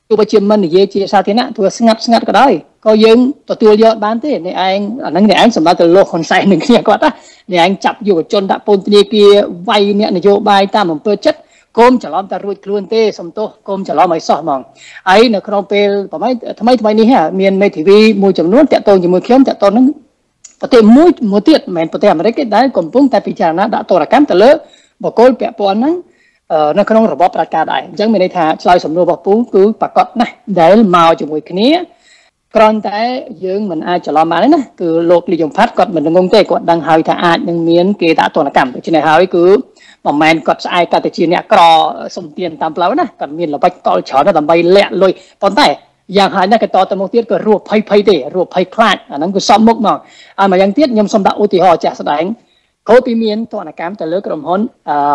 Speaker 3: ទោះបីជាមិននិយាយជាសាធារណៈទោះស្ងាត់ក៏ដោយក៏យើងទទួលយកបានទេអ្នកឯងអាហ្នឹងអ្នកឯងសម្រាប់ទៅលោកហ៊ុនសែននឹងគ្នាគាត់ណាអ្នកឯងចាប់យុវជនដាក់ពន្ធនាគារវាយអ្នកនយោបាយតាមអំពើចិត្តកុំច្រឡំតែរួចខ្លួនទេសំទោសកុំច្រឡំឲ្យសោះហ្មងហើយនៅក្នុងពេលប្រហែលថ្មីនេះមានមេធាវីមួយចំនួនតាក់ទងជាមួយខ្ញុំតាក់ទងនឹងប្រទេសមួយទៀតមិនមែនប្រទេសអាមេរិកទេដែលកំពុងតែពិចារណាដាក់ទណ្ឌកម្មទៅលើបុគ្គលពាក់ព័ន្ធហ្នឹងនៅក្នុងរបបប្រជាការដែរអញ្ចឹងមានន័យថាឆ្លើយសំណួររបស់ពូគឺប្រកាសណាស់ដែលមកជាមួយគ្នាគ្រាន់តែយើងមិនអាចច្រឡំបានទេណាគឺលោកលីយ៉ុងផាត់គាត់មិនងងទេគាត់ដឹងហើយថាអាចនឹងមានគេដាក់ទណ្ឌកម្មដូច្នេះហើយគឺមិនមែនគាត់ស្អែកគាត់ទៅជាអ្នកក្រសំទានតាមផ្លូវណាគាត់មានល្បិចកលច្រើនដើម្បីលាក់លុយប៉ុន្តែយ៉ាងហើយណាស់ក៏តទៅមុខទៀតក៏រស់ភ័យទេរស់ភ័យខ្លាចអាហ្នឹងគឺសំមុខមកហើយមកយ៉ាងទៀតខ្ញុំសូមដាក់ឧទាហរណ៍ចាស់ស្ដែងក្រោយពីមានទណ្ឌកម្មទៅលើក្រុមហ៊ុន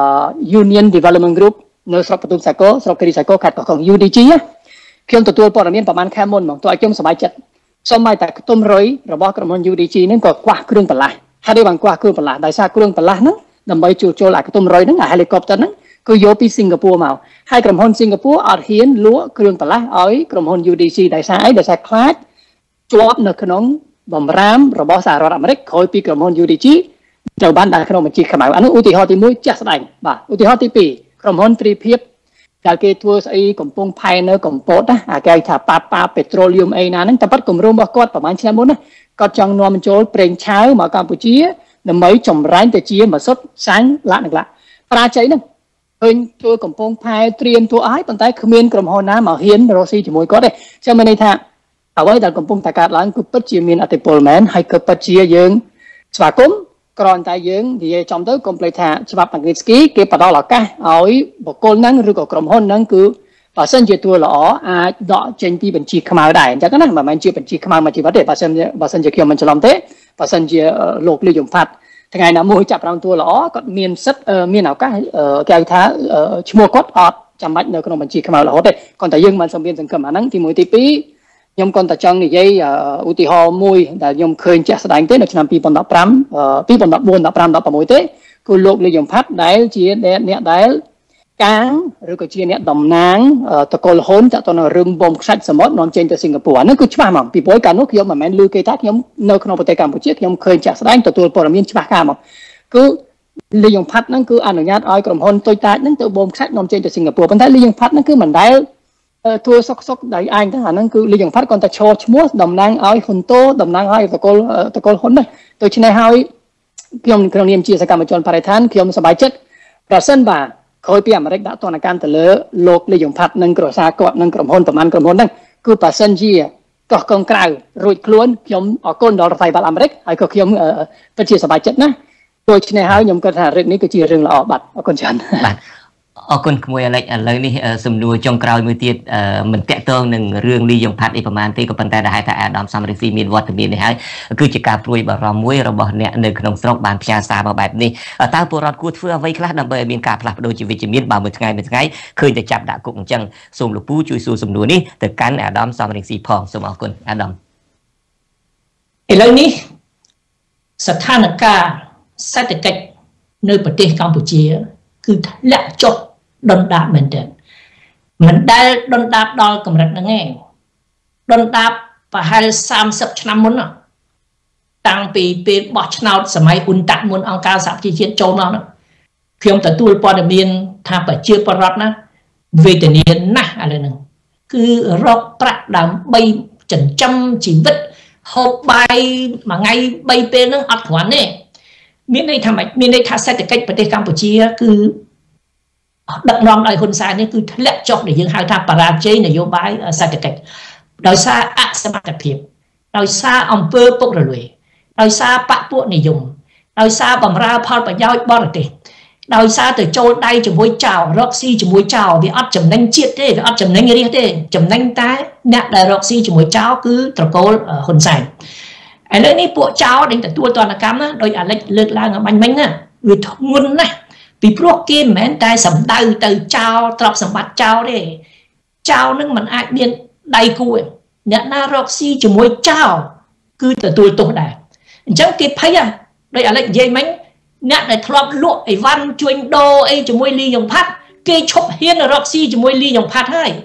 Speaker 3: Union Development Group នៅស្រុកបន្ទុមសាគរស្រុកគិរីសាគរខេត្តកោះកុង UDG ខ្ញុំទទួលព័ត៌មានប្រហែលខែមុនមកទោះឲ្យខ្ញុំសប្បាយចិត្តសូម្បីតែខ្ទមរុយរបស់ក្រុមហ៊ុន UDG ហ្នឹងក៏ខ្វះគ្រឿងបន្លាស់ហើយបានខ្វះគ្រឿងបន្លាស់ដោយសារគ្រឿងបន្លាស់ហ្នឹងដើម្បីជួសជុលអាខ្ទមរុយហ្នឹងអា helicopter ហ្នឹងគឺយកពីសិង្ហបុរីមកហើយក្រុមហ៊ុនសិង្ហបុរីអត់ហ៊ានលក់គ្រឿងបន្លាស់ឲ្យក្រុមហ៊ុន UDC ដោយសារអីដោយសារខ្លាចជាប់នៅក្នុងបំរាមរបស់សហរដ្ឋអាមេរិកក្រោយពីក្រុមហ៊ុន UDG ត្រូវបានដាក់ក្នុងបញ្ជីខ្មៅអានោះឧទាហរណ៍ទី1ចាស់ស្ដែងបាទឧទាហរណ៍ទី2ក្រុមហ៊ុនទ្រីភិបដែលគេធ្វើស្អីកំពុងផែនៅកំពតណាអាគេថាប៉ាពេត្រូលីយមអីណាហ្នឹងតែប៉ាត់គម្រោងរបស់គាត់ប្រហែលឆ្នាំមុនណាគាត់ចង់នាំចូលប្រេងឆៅមកកម្ពុជាដើម្បីចម្រាញ់ទៅជាម៉ាស៊ុតសាញ់ឡាក់នឹងឡាក់ប្រាជ័យហ្នឹងឃើញធ្វើកំពុងផែត្រៀមធ្វើឲ្យប៉ុន្តែគ្មានក្រុមហ៊ុនណាមកហ៊ានរកស៊ីជាមួយគាត់ទេចឹងមានន័យថាអ្វីដែលកំពុងតែកើតឡើងគឺពិតជាមានអតិពលមែនហើយក៏ពិតជាយើងស្វាគមន៍គ្រាន់តែយើងនិយាយចំទៅកុំភ្លេចថាច្បាប់អង់គ្លេសគេផ្ដល់ឱកាសឲ្យបុគ្គលហ្នឹងឬក៏ក្រុមហ៊ុនហ្នឹងគឺបើសិនជាទួលល្អអាចដកចេញពីបញ្ជីខ្មៅដែរអញ្ចឹងណាមិនមែនជាបញ្ជីខ្មៅមួយជីវិតទេបើសិនជាខ្ញុំមិនច្រឡំទេបើសិនជាលោកលីយ៉ុងផាត់ថ្ងៃណាមួយចាប់បានទួលល្អគាត់មានសិទ្ធមានឱកាសគេហៅថាឈ្មោះគាត់អត់ចាំបាច់នៅក្នុងបញ្ជីខ្មៅរហូតទេគ្រាន់តែយើងមិនសំមានសង្គមអាហ្នឹងទី1ទី2ខ្ញុំគាត់តែចង់និយាយឧទាហរណ៍មួយដែលខ្ញុំឃើញចាស់ស្ដែងទេនៅឆ្នាំ2015 2014 15 16ទេគឺលោកលីយ៉ុងផាត់ដែលជាអ្នកដែលកាងឬក៏ជាអ្នកតំណាងតកូលហ៊ុនតទៅនឹងរឿងបំខ្សាច់សមុទ្រនាំចេញទៅសិង្ហបុរីហ្នឹងគឺច្បាស់មកពីព្រោះកាលនោះខ្ញុំមិនមែនឮគេថាខ្ញុំនៅក្នុងប្រទេសកម្ពុជាខ្ញុំឃើញចាស់ស្ដែងទទួលព័ត៌មានច្បាស់កាលមកគឺលីយ៉ុងផាត់ហ្នឹងគឺអនុញ្ញាតឲ្យក្រុមហ៊ុនទុយតាចហ្នឹងទៅបំខ្សាច់នាំចេញទៅសិង្ហបុរីប៉ុន្តែលីយ៉ុងផាត់ហ្នឹងគឺមិនដែលធ្វើសុកដោយឯងទៅអាហ្នឹងគឺលីយ៉ុងផាត់គាត់តែឈរឈ្មោះតំណាងឲ្យហ៊ុនតូតំណាងឲ្យតកូលហ៊ុនហ្នឹងដូច្នេះហើយខ្ញុំក្នុងនាមជាសកម្មជនបរិស្ថានខ្ញុំសប្បាយចិត្តប្រសិនបើក្រោយពីអាមេរិកដាក់ទណ្ឌកម្មទៅលើលោកលីយ៉ុងផាត់និងគ្រួសារគាត់និងក្រុមហ៊ុនប្រមាណក្រុមហ៊ុនហ្នឹងគឺបើសិនជាកោះកុងក្រៅរួចខ្លួនខ្ញុំអរគុណដល់រដ្ឋាភិបាលអាមេរិកហើយក៏ខ្ញុំពិតជាសប្បាយចិត្តណាស់ដូច្នេះហើយខ្ញុំគិតថារឿងនេះគឺជារឿងល្អបាទអរគុណច្រើន
Speaker 1: បាទអរគុណក្មួយអាឡិចឥឡូវនេះសំណួរចុងក្រោយមួយទៀតមិនតាក់ទងនឹងរឿងលីយ៉ុងផាត់អីប្រហែលទេក៏ប៉ុន្តែដែលហៅថាអាដាមសំរិទ្ធីមានវត្តមាននេះហើយគឺជាការព្រួយបារម្ភមួយរបស់អ្នកនៅក្នុងស្រុកបានផ្ញើសារមកបែបនេះតើពលរដ្ឋគួរធ្វើអ្វីខ្លះដើម្បីឲ្យមានការផ្លាស់ប្ដូរជាវិជ្ជមានបើមួយថ្ងៃឃើញតែចាប់ដាក់គុកអញ្ចឹងសូមលោកពូជួយសួរសំណួរនេះទៅកាន់អាដាមសំរិទ្ធីផងសូមអរគុណអាដាម
Speaker 2: ឥឡូវនេះស្ថានភាពសេដ្ឋកិច្ចនៅប្រទេសកម្ពុជាគឺធ្លាក់ចុះដុនដាបមែនទែនមិនដែលដុនដាបដល់កម្រិតហ្នឹងឯងដុនដាបប្រហែល30ឆ្នាំមុនតាំងពីពេលបោះឆ្នោតសម័យហ៊ុនតាក់មុនអង្គការសហប្រជាជាតិចូលមកខ្ញុំទទួលព័ត៌មានថាប្រជាពលរដ្ឋណាវេទនាណាស់ឥឡូវហ្នឹងគឺរកប្រាក់ដើម្បីចិញ្ចឹមជីវិតហូបបាយមួយថ្ងៃ3ពេលហ្នឹងអត់គ្រាន់ទេមានន័យថាម៉េចមានន័យថាសេដ្ឋកិច្ចប្រទេសកម្ពុជាគឺដឹកនាំដោយហ៊ុនសែននេះគឺធ្លាក់ចុះដែលយើងហៅថាបរាជ័យនយោបាយសេដ្ឋកិច្ចដោយសារអសមត្ថភាពដោយសារអំពើពុករលួយដោយសារបពពួកនិយមដោយសារបំរើផលប្រយោជន៍បរទេសដោយសារទៅចូលដៃជាមួយចៅរកស៊ីជាមួយចៅវាអត់ចំណេញជាតិទេវាអត់ចំណេញរាជទេចំណេញតែអ្នកដែលរកស៊ីជាមួយចៅគឺត្រកូលហ៊ុនសែនឥឡូវនេះពួកចៅដែលទទួលទណ្ឌកម្មណាដោយអាលិចលើកឡើងបាញ់មិញណាវាធ្ងន់ណាស់ពីព្រោះគេមិនមែនតែសម្ដៅទៅចោលទ្រព្យសម្បត្តិចោលទេចោលនឹងមិនអាចមានដៃគូទេអ្នកណារកស៊ីជាមួយចោលគឺទទួលទោសដែរអញ្ចឹងគេភ័យដោយអាឡិចនិយាយមិញអ្នកដែលធ្លាប់លក់អីវ៉ាន់ជួញដូរអីជាមួយលីយ៉ុងផាត់គេឈប់ហ៊ានរកស៊ីជាមួយលីយ៉ុងផាត់ហើយ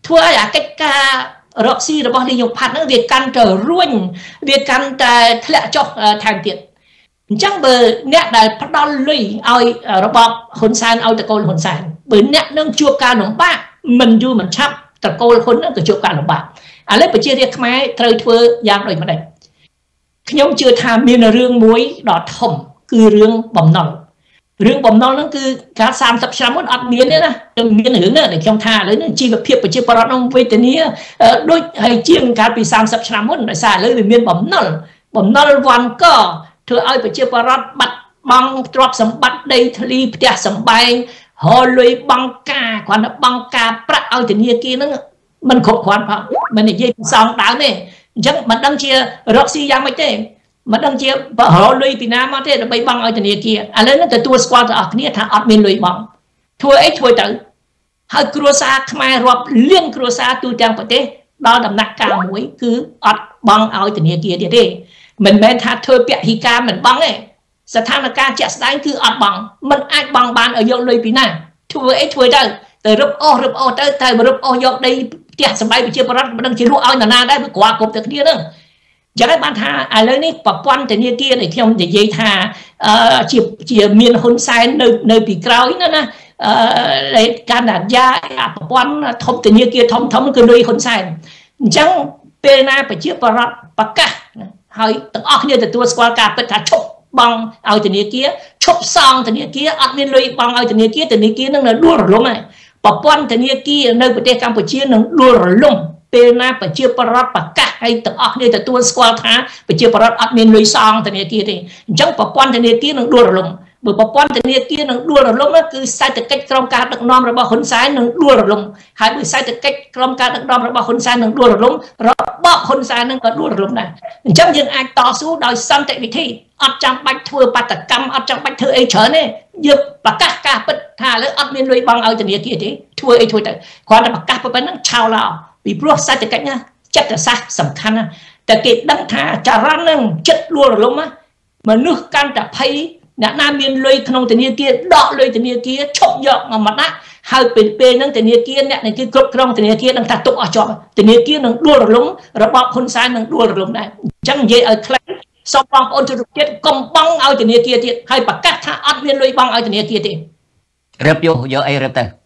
Speaker 2: ធ្វើឲ្យអាកិច្ចការរកស៊ីរបស់នាយកផាត់ហ្នឹងវាកាន់តែរួញវាកាន់តែធ្លាក់ចុះថែមទៀតអញ្ចឹងបើអ្នកដែលផ្ដល់លុយឲ្យរបបហ៊ុនសែនឲ្យតកូលហ៊ុនសែនបើអ្នកនឹងជួបការលំបាកមិនយូរមិនឆាប់តកូលហ៊ុននឹងក៏ជួបការលំបាកឥឡូវប្រជារាស្ត្រខ្មែរត្រូវធ្វើយ៉ាងដូចម្ដេចខ្ញុំជឿថាមានរឿងមួយដ៏ធំគឺរឿងបំណុលរឿងបំណុលហ្នឹងគឺកាល30ឆ្នាំមុនអត់មានទេណាខ្ញុំមានរឿងហ្នឹងដែលខ្ញុំថាឥឡូវនេះជីវភាពប្រជាពលរដ្ឋក្នុងវេទនាដូចហើយជាងកាលពី30ឆ្នាំមុនដោយសារឥឡូវវាមានបំណុលវ័នកធ្វើឲ្យប្រជាពលរដ្ឋបាត់បង់ទ្រព្យសម្បត្តិដីធ្លីផ្ទះសម្បែងហៅលុយបង់ការគ្រាន់តែបង់ការប្រាក់ឲ្យធនាគារហ្នឹងមិនគ្រប់គ្រាន់ផងមិននិយាយពីសងដើមទេអញ្ចឹងមិនដឹងជារកស៊ីយ៉ាងម៉េចទេមិនដឹងជារកលុយពីណាមកទេដើម្បីបង់ឲ្យធនាគារឥឡូវនេះទទួលស្គាល់ទាំងអស់គ្នាថាអត់មានលុយបង់ធ្វើអីធ្វើទៅហើយគ្រួសារខ្មែររាប់លានគ្រួសារទូទាំងប្រទេសដល់ដំណាក់កាលមួយគឺអត់បង់ឲ្យធនាគារទៀតទេមិនមែនថាធ្វើពហិការមិនបង់ទេស្ថានភាពជាក់ស្ដែងគឺអត់បង់មិនអាចបង់បានឲ្យយកលុយពីណាធ្វើអីធ្វើទៅរឹបអូសទៅតែរឹបអូសយកដីផ្ទះសម្បែងប្រជាពលរដ្ឋមិនដឹងជាលក់ឲ្យនរណាដែរវាគ្រាន់គ្រប់តែគ្នាហ្នឹងចឹងហើយបានថាឥឡូវនេះប្រព័ន្ធធនាគារដែលខ្ញុំនិយាយថាជាមានហ៊ុនសែននៅពីក្រោយណាកាណាយ៉ាប្រព័ន្ធធំធនាគារធំគឺលុយហ៊ុនសែនអញ្ចឹងពេលណាប្រជាពលរដ្ឋប្រកាសហើយទាំងអស់គ្នាទទួលស្គាល់ការពិតថាឈប់បង់ឲ្យធនាគារឈប់សងធនាគារអត់មានលុយបង់ឲ្យធនាគារនឹងនៅដួលរលំហើយប្រព័ន្ធធនាគារនៅប្រទេសកម្ពុជានឹងដួលរលំពេលណាប្រជាពលរដ្ឋប្រកាសឲ្យទាំងអស់គ្នាទទួលស្គាល់ថាប្រជាពលរដ្ឋអត់មានលុយសងធនាគារទេអញ្ចឹងប្រព័ន្ធធនាគារនឹងដួលរលំបើប្រព័ន្ធធនាគារនឹងដួលរលំគឺសេដ្ឋកិច្ចក្រោមការដឹកនាំរបស់ហ៊ុនសែននឹងដួលរលំហើយបើសេដ្ឋកិច្ចក្រោមការដឹកនាំរបស់ហ៊ុនសែននឹងដួលរលំរបបហ៊ុនសែននឹងក៏ដួលរលំដែរអញ្ចឹងយើងអាចតស៊ូដោយសន្តិវិធីអត់ចាំបាច់ធ្វើបាតកម្មអត់ចាំបាច់ធ្វើអីច្រើនទេយើងប្រកាសការពិតថាឥឡូវអត់មានលុយបង់ឲ្យធនាគារទេធ្វើអីធ្វើទៅគ្រាន់តែប្រកាសប៉ុណ្ណឹងឆោឡោពីព្រោះសេដ្ឋកិច្ចណាចិត្តសាស្ត្រសំខាន់ណាតែគេដឹងថាចរន្តនឹងចិត្តដួលរលំមនុស្សកាន់តែភ័យអ្នកណាមានលុយក្នុងធនាគារដកលុយធនាគារឈប់យកមកដាក់ហើយពេលហ្នឹងធនាគារអ្នកនេះគឺគ្រប់គ្រងធនាគារនឹងថាទុកអស់ជាប់ធនាគារនឹងដួលរលំរបបហ៊ុនសែននឹងដួលរលំដែរអញ្ចឹងនិយាយឲ្យខ្លីសូមបងប្អូនជនជាតិកុំបង់ឲ្យធនាគារទៀតហើយប្រកាសថាអត់មានលុយបង់ឲ្យធនាគារទេ
Speaker 1: រឹបយកអីរឹបទៅ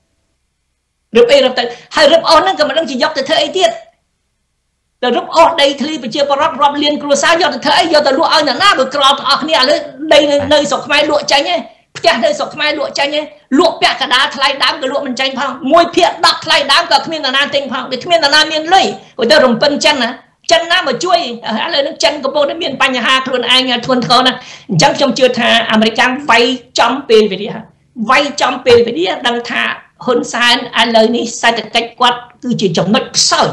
Speaker 2: ហើយរឹបអស់ហ្នឹងក៏មិនដឹងជាយកទៅធ្វើអីទៀតតែរឹបអស់ដីធ្លីប្រជាពលរដ្ឋរាប់លានគ្រួសារយកទៅធ្វើអីយកទៅលក់ឲ្យអ្នកណាបើក្រទាំងអស់គ្នាឥឡូវដីនៅស្រុកខ្មែរលក់ចេញឯងផ្ទះនៅស្រុកខ្មែរលក់ចេញឯងលក់ពាក់កណ្ដាលថ្លៃដើមក៏លក់មិនចេញផង1ភាគ10ថ្លៃដើមក៏គ្មាននរណាទិញផងដូចគ្មាននរណាមានលុយក៏ទៅរំពឹងចិនណាមកជួយឥឡូវនឹងចិនកំពុងតែមានបញ្ហាខ្លួនឯងធ្ងន់ធ្ងរណាស់អញ្ចឹងខ្ញុំជឿថាអាមេរិកវាយចំពេលវេលាដឹងថាហ៊ុនសែនឥឡូវនេះសេដ្ឋកិច្ចគាត់គឺជាចំណុចខ្សោយ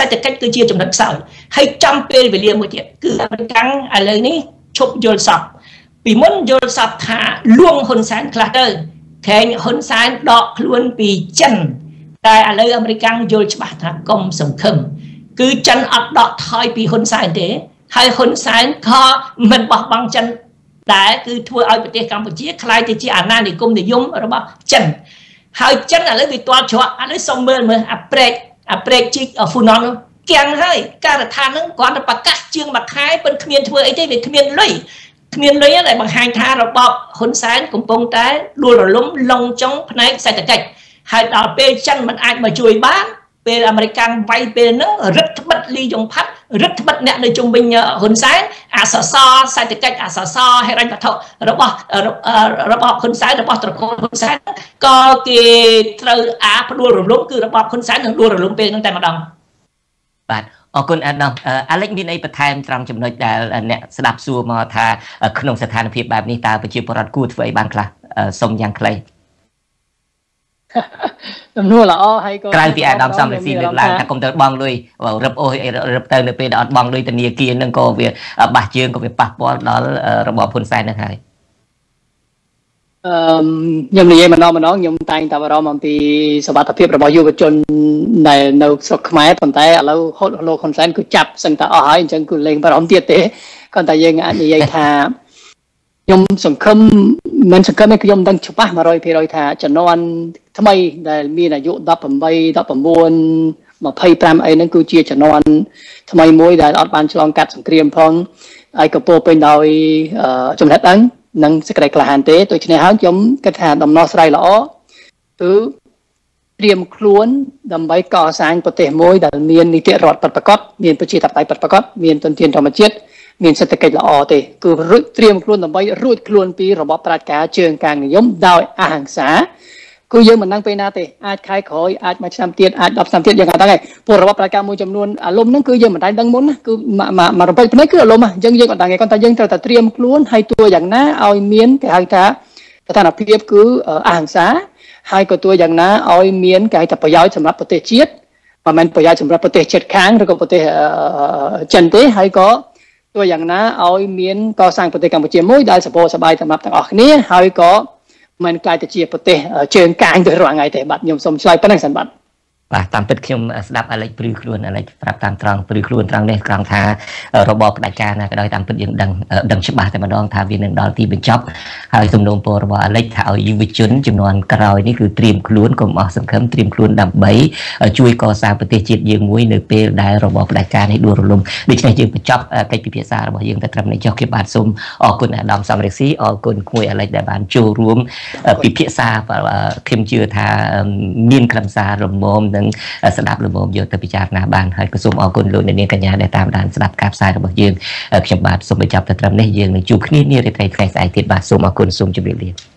Speaker 2: ហើយចំពេលវេលាមួយទៀតគឺអាមេរិកឥឡូវនេះឈប់យល់សពពីមុនយល់សពថាលួងហ៊ុនសែនខ្លះទៅខែងហ៊ុនសែនដកខ្លួនពីចិនតែឥឡូវអាមេរិកយល់ច្បាស់ថាកុំសង្ឃឹមគឺចិនអត់ដកថយពីហ៊ុនសែនទេហើយហ៊ុនសែនក៏មិនបោះបង់ចិនដែរគឺធ្វើឲ្យប្រទេសកម្ពុជាក្លាយទៅជាអាណានិគមនិយមរបស់ចិនហើយចិនឥឡូវវាទាល់ច្រកឥឡូវសុំមើលអាប្រេកជីកហ្វូណនគៀងហើយការដ្ឋានហ្នឹងគ្រាន់តែប្រកាសជាងមួយខែប៉ុន្តែគ្មានធ្វើអីទេវាគ្មានលុយដែលបង្ហាញថារបបហ៊ុនសែនកំពុងតែដួលរលំឡងចុងផ្នែកសេដ្ឋកិច្ចហើយដល់ពេលចិនមិនអាចមកជួយបានពេលអាមេរិកវាយពេលហ្នឹងរឹតត្បិតលីយ៉ុងផាត់រឹតត្បិតអ្នកនៅជុំវិញហ៊ុនសែនអសសរសេដ្ឋកិច្ចអសសរហិរញ្ញវត្ថុរបស់ហ៊ុនសែនរបស់ត្រកូលហ៊ុនសែនក៏គេត្រូវផ្ដួលរលំគឺរបបហ៊ុនសែននឹងដួលរលំពេលហ្នឹងតែម្ដង
Speaker 1: បាទអរគុណអាដាមអាឡិចមានអីបន្ថែមត្រង់ចំណុចដែលអ្នកស្ដាប់សួរមកថាក្នុងស្ថានភាពបែបនេះតើប្រជាពលរដ្ឋគួរធ្វើអីបានខ្លះសូមយ៉ាងខ្លី
Speaker 3: ទំនួលល្អហើយក៏
Speaker 1: ក្រៅពីអាដាមសំរងស៊ីលើកឡើងថាកុំទៅបង់លុយរឹបអូសរឹបទៅនៅពេលដែលអត់បង់លុយធនាគារនឹងក៏វាបាសជើងក៏វាប៉ះពាល់ដល់របបហ៊ុនសែននឹងហើយ
Speaker 3: ខ្ញុំនិយាយម្ដងខ្ញុំតែងតែបារម្ភអំពីសុខភាពរបស់យុវជនដែលនៅស្រុកខ្មែរប៉ុន្តែឥឡូវលោកហ៊ុនសែនគឺចាប់សឹងតែអស់ហើយអញ្ចឹងគឺលែងបារម្ភទៀតទេគ្រាន់តែយើងអាចនិយាយថាខ្ញុំសង្ឃឹមមិនសង្ឃឹមទេខ្ញុំដឹងច្បាស់ 100% ថាជំនាន់ថ្មីដែលមានអាយុ18 19 25អីហ្នឹងគឺជាចំនួនថ្មីមួយដែលអត់បានឆ្លងកាត់សង្គ្រាមផងហើយក៏ពោពេញដោយចំណេះដឹងនិងសេចក្តីក្លាហានទេដូច្នេះហើយខ្ញុំគិតថាដំណោះស្រាយល្អគឺត្រៀមខ្លួនដើម្បីកសាងប្រទេសមួយដែលមាននីតិរដ្ឋពិតប្រាកដមានប្រជាធិបតេយ្យពិតប្រាកដមានទុនធានធម្មជាតិមានសេដ្ឋកិច្ចល្អទេគឺត្រៀមខ្លួនដើម្បីរួចខ្លួនពីរបបប្រជាការជើងកាងនិយមដោយអហិង្សាគឺយើងមិនដឹងពេលណាទេអាចខែក្រោយអាចមួយឆ្នាំទៀតអាច10ឆ្នាំទៀតយើងអត់ដឹងទេព្រោះរបបប្រជាការមួយចំនួនអារម្មណ៍ហ្នឹងគឺយើងមិនដឹងមុនណាគឺមករំពេចភ្នែកគឺអារម្មណ៍អញ្ចឹងយើងអត់ដឹងទេគាត់ថាយើងត្រូវតែត្រៀមខ្លួនឲ្យទួយ៉ាងណាឲ្យមានគេហៅថាស្ថានភាពគឺអហិង្សាហើយក៏ទួយ៉ាងណាឲ្យមានគេហៅថាប្រយោជន៍សម្រាប់ប្រទេសជាតិមិនមែនប្រយោជន៍សម្រាប់ប្រទេសជិតខាងឬក៏ប្រទេសចិនទេហើយក៏ទួយ៉ាងណាឲ្យមានកសាងប្រទេសកម្ពុជាមួយដែលសបោសបាយសម្រាប់ទាំងអស់គ្នាហើយក៏មិនខ្លាយទៅជាប្រទេសជើងកាងទៅរាល់ថ្ងៃទេបាទខ្ញុំសូមឆ្លើយប៉ុណ្្នឹងសិនបាទ
Speaker 1: បាទតាមពិតខ្ញុំស្ដាប់អាឡិចព្រឺខ្លួនអាឡិចប្រាប់តាមត្រង់ព្រឺខ្លួនត្រង់នេះត្រង់ថារបបផ្ដាច់ការណាក៏ដោយតាមពិតយើងដឹងច្បាស់តែម្ដងថាវានឹងដល់ទីបញ្ចប់ហើយសំណូមពររបស់អាឡិចថាឲ្យយុវជនចំនួនក្រោយនេះគឺត្រៀមខ្លួនកុំអស់សង្ឃឹមត្រៀមខ្លួនដើម្បីជួយកសាងប្រទេសជាតិយើងមួយនៅពេលដែលរបបផ្ដាច់ការនេះដួលរលំដូច្នេះយើងបញ្ចប់កិច្ចពិភាក្សារបស់យើងតែត្រឹមនេះចុះខ្ញុំបាទសូមអរគុណអាដាមសំរេស៊ីអរគុណគួយអាឡិចដែលបានចូលរួមពិភាក្សាខ្ញុំជឿថាមានខ្លឹមសាររមមនិងស្ដាប់ល្មមយកទៅពិចារណាបានហើយក៏សូមអរគុណលោកអ្នកនាងកញ្ញាដែលតាមដានស្ដាប់ការផ្សាយរបស់យើងខ្ញុំបាទសូមបញ្ចប់ទៅត្រឹមនេះយើងនឹងជួបគ្នានារីត្រីថ្ងៃស្អែកទៀតបាទសូមអរគុណសូមជម្រាបលា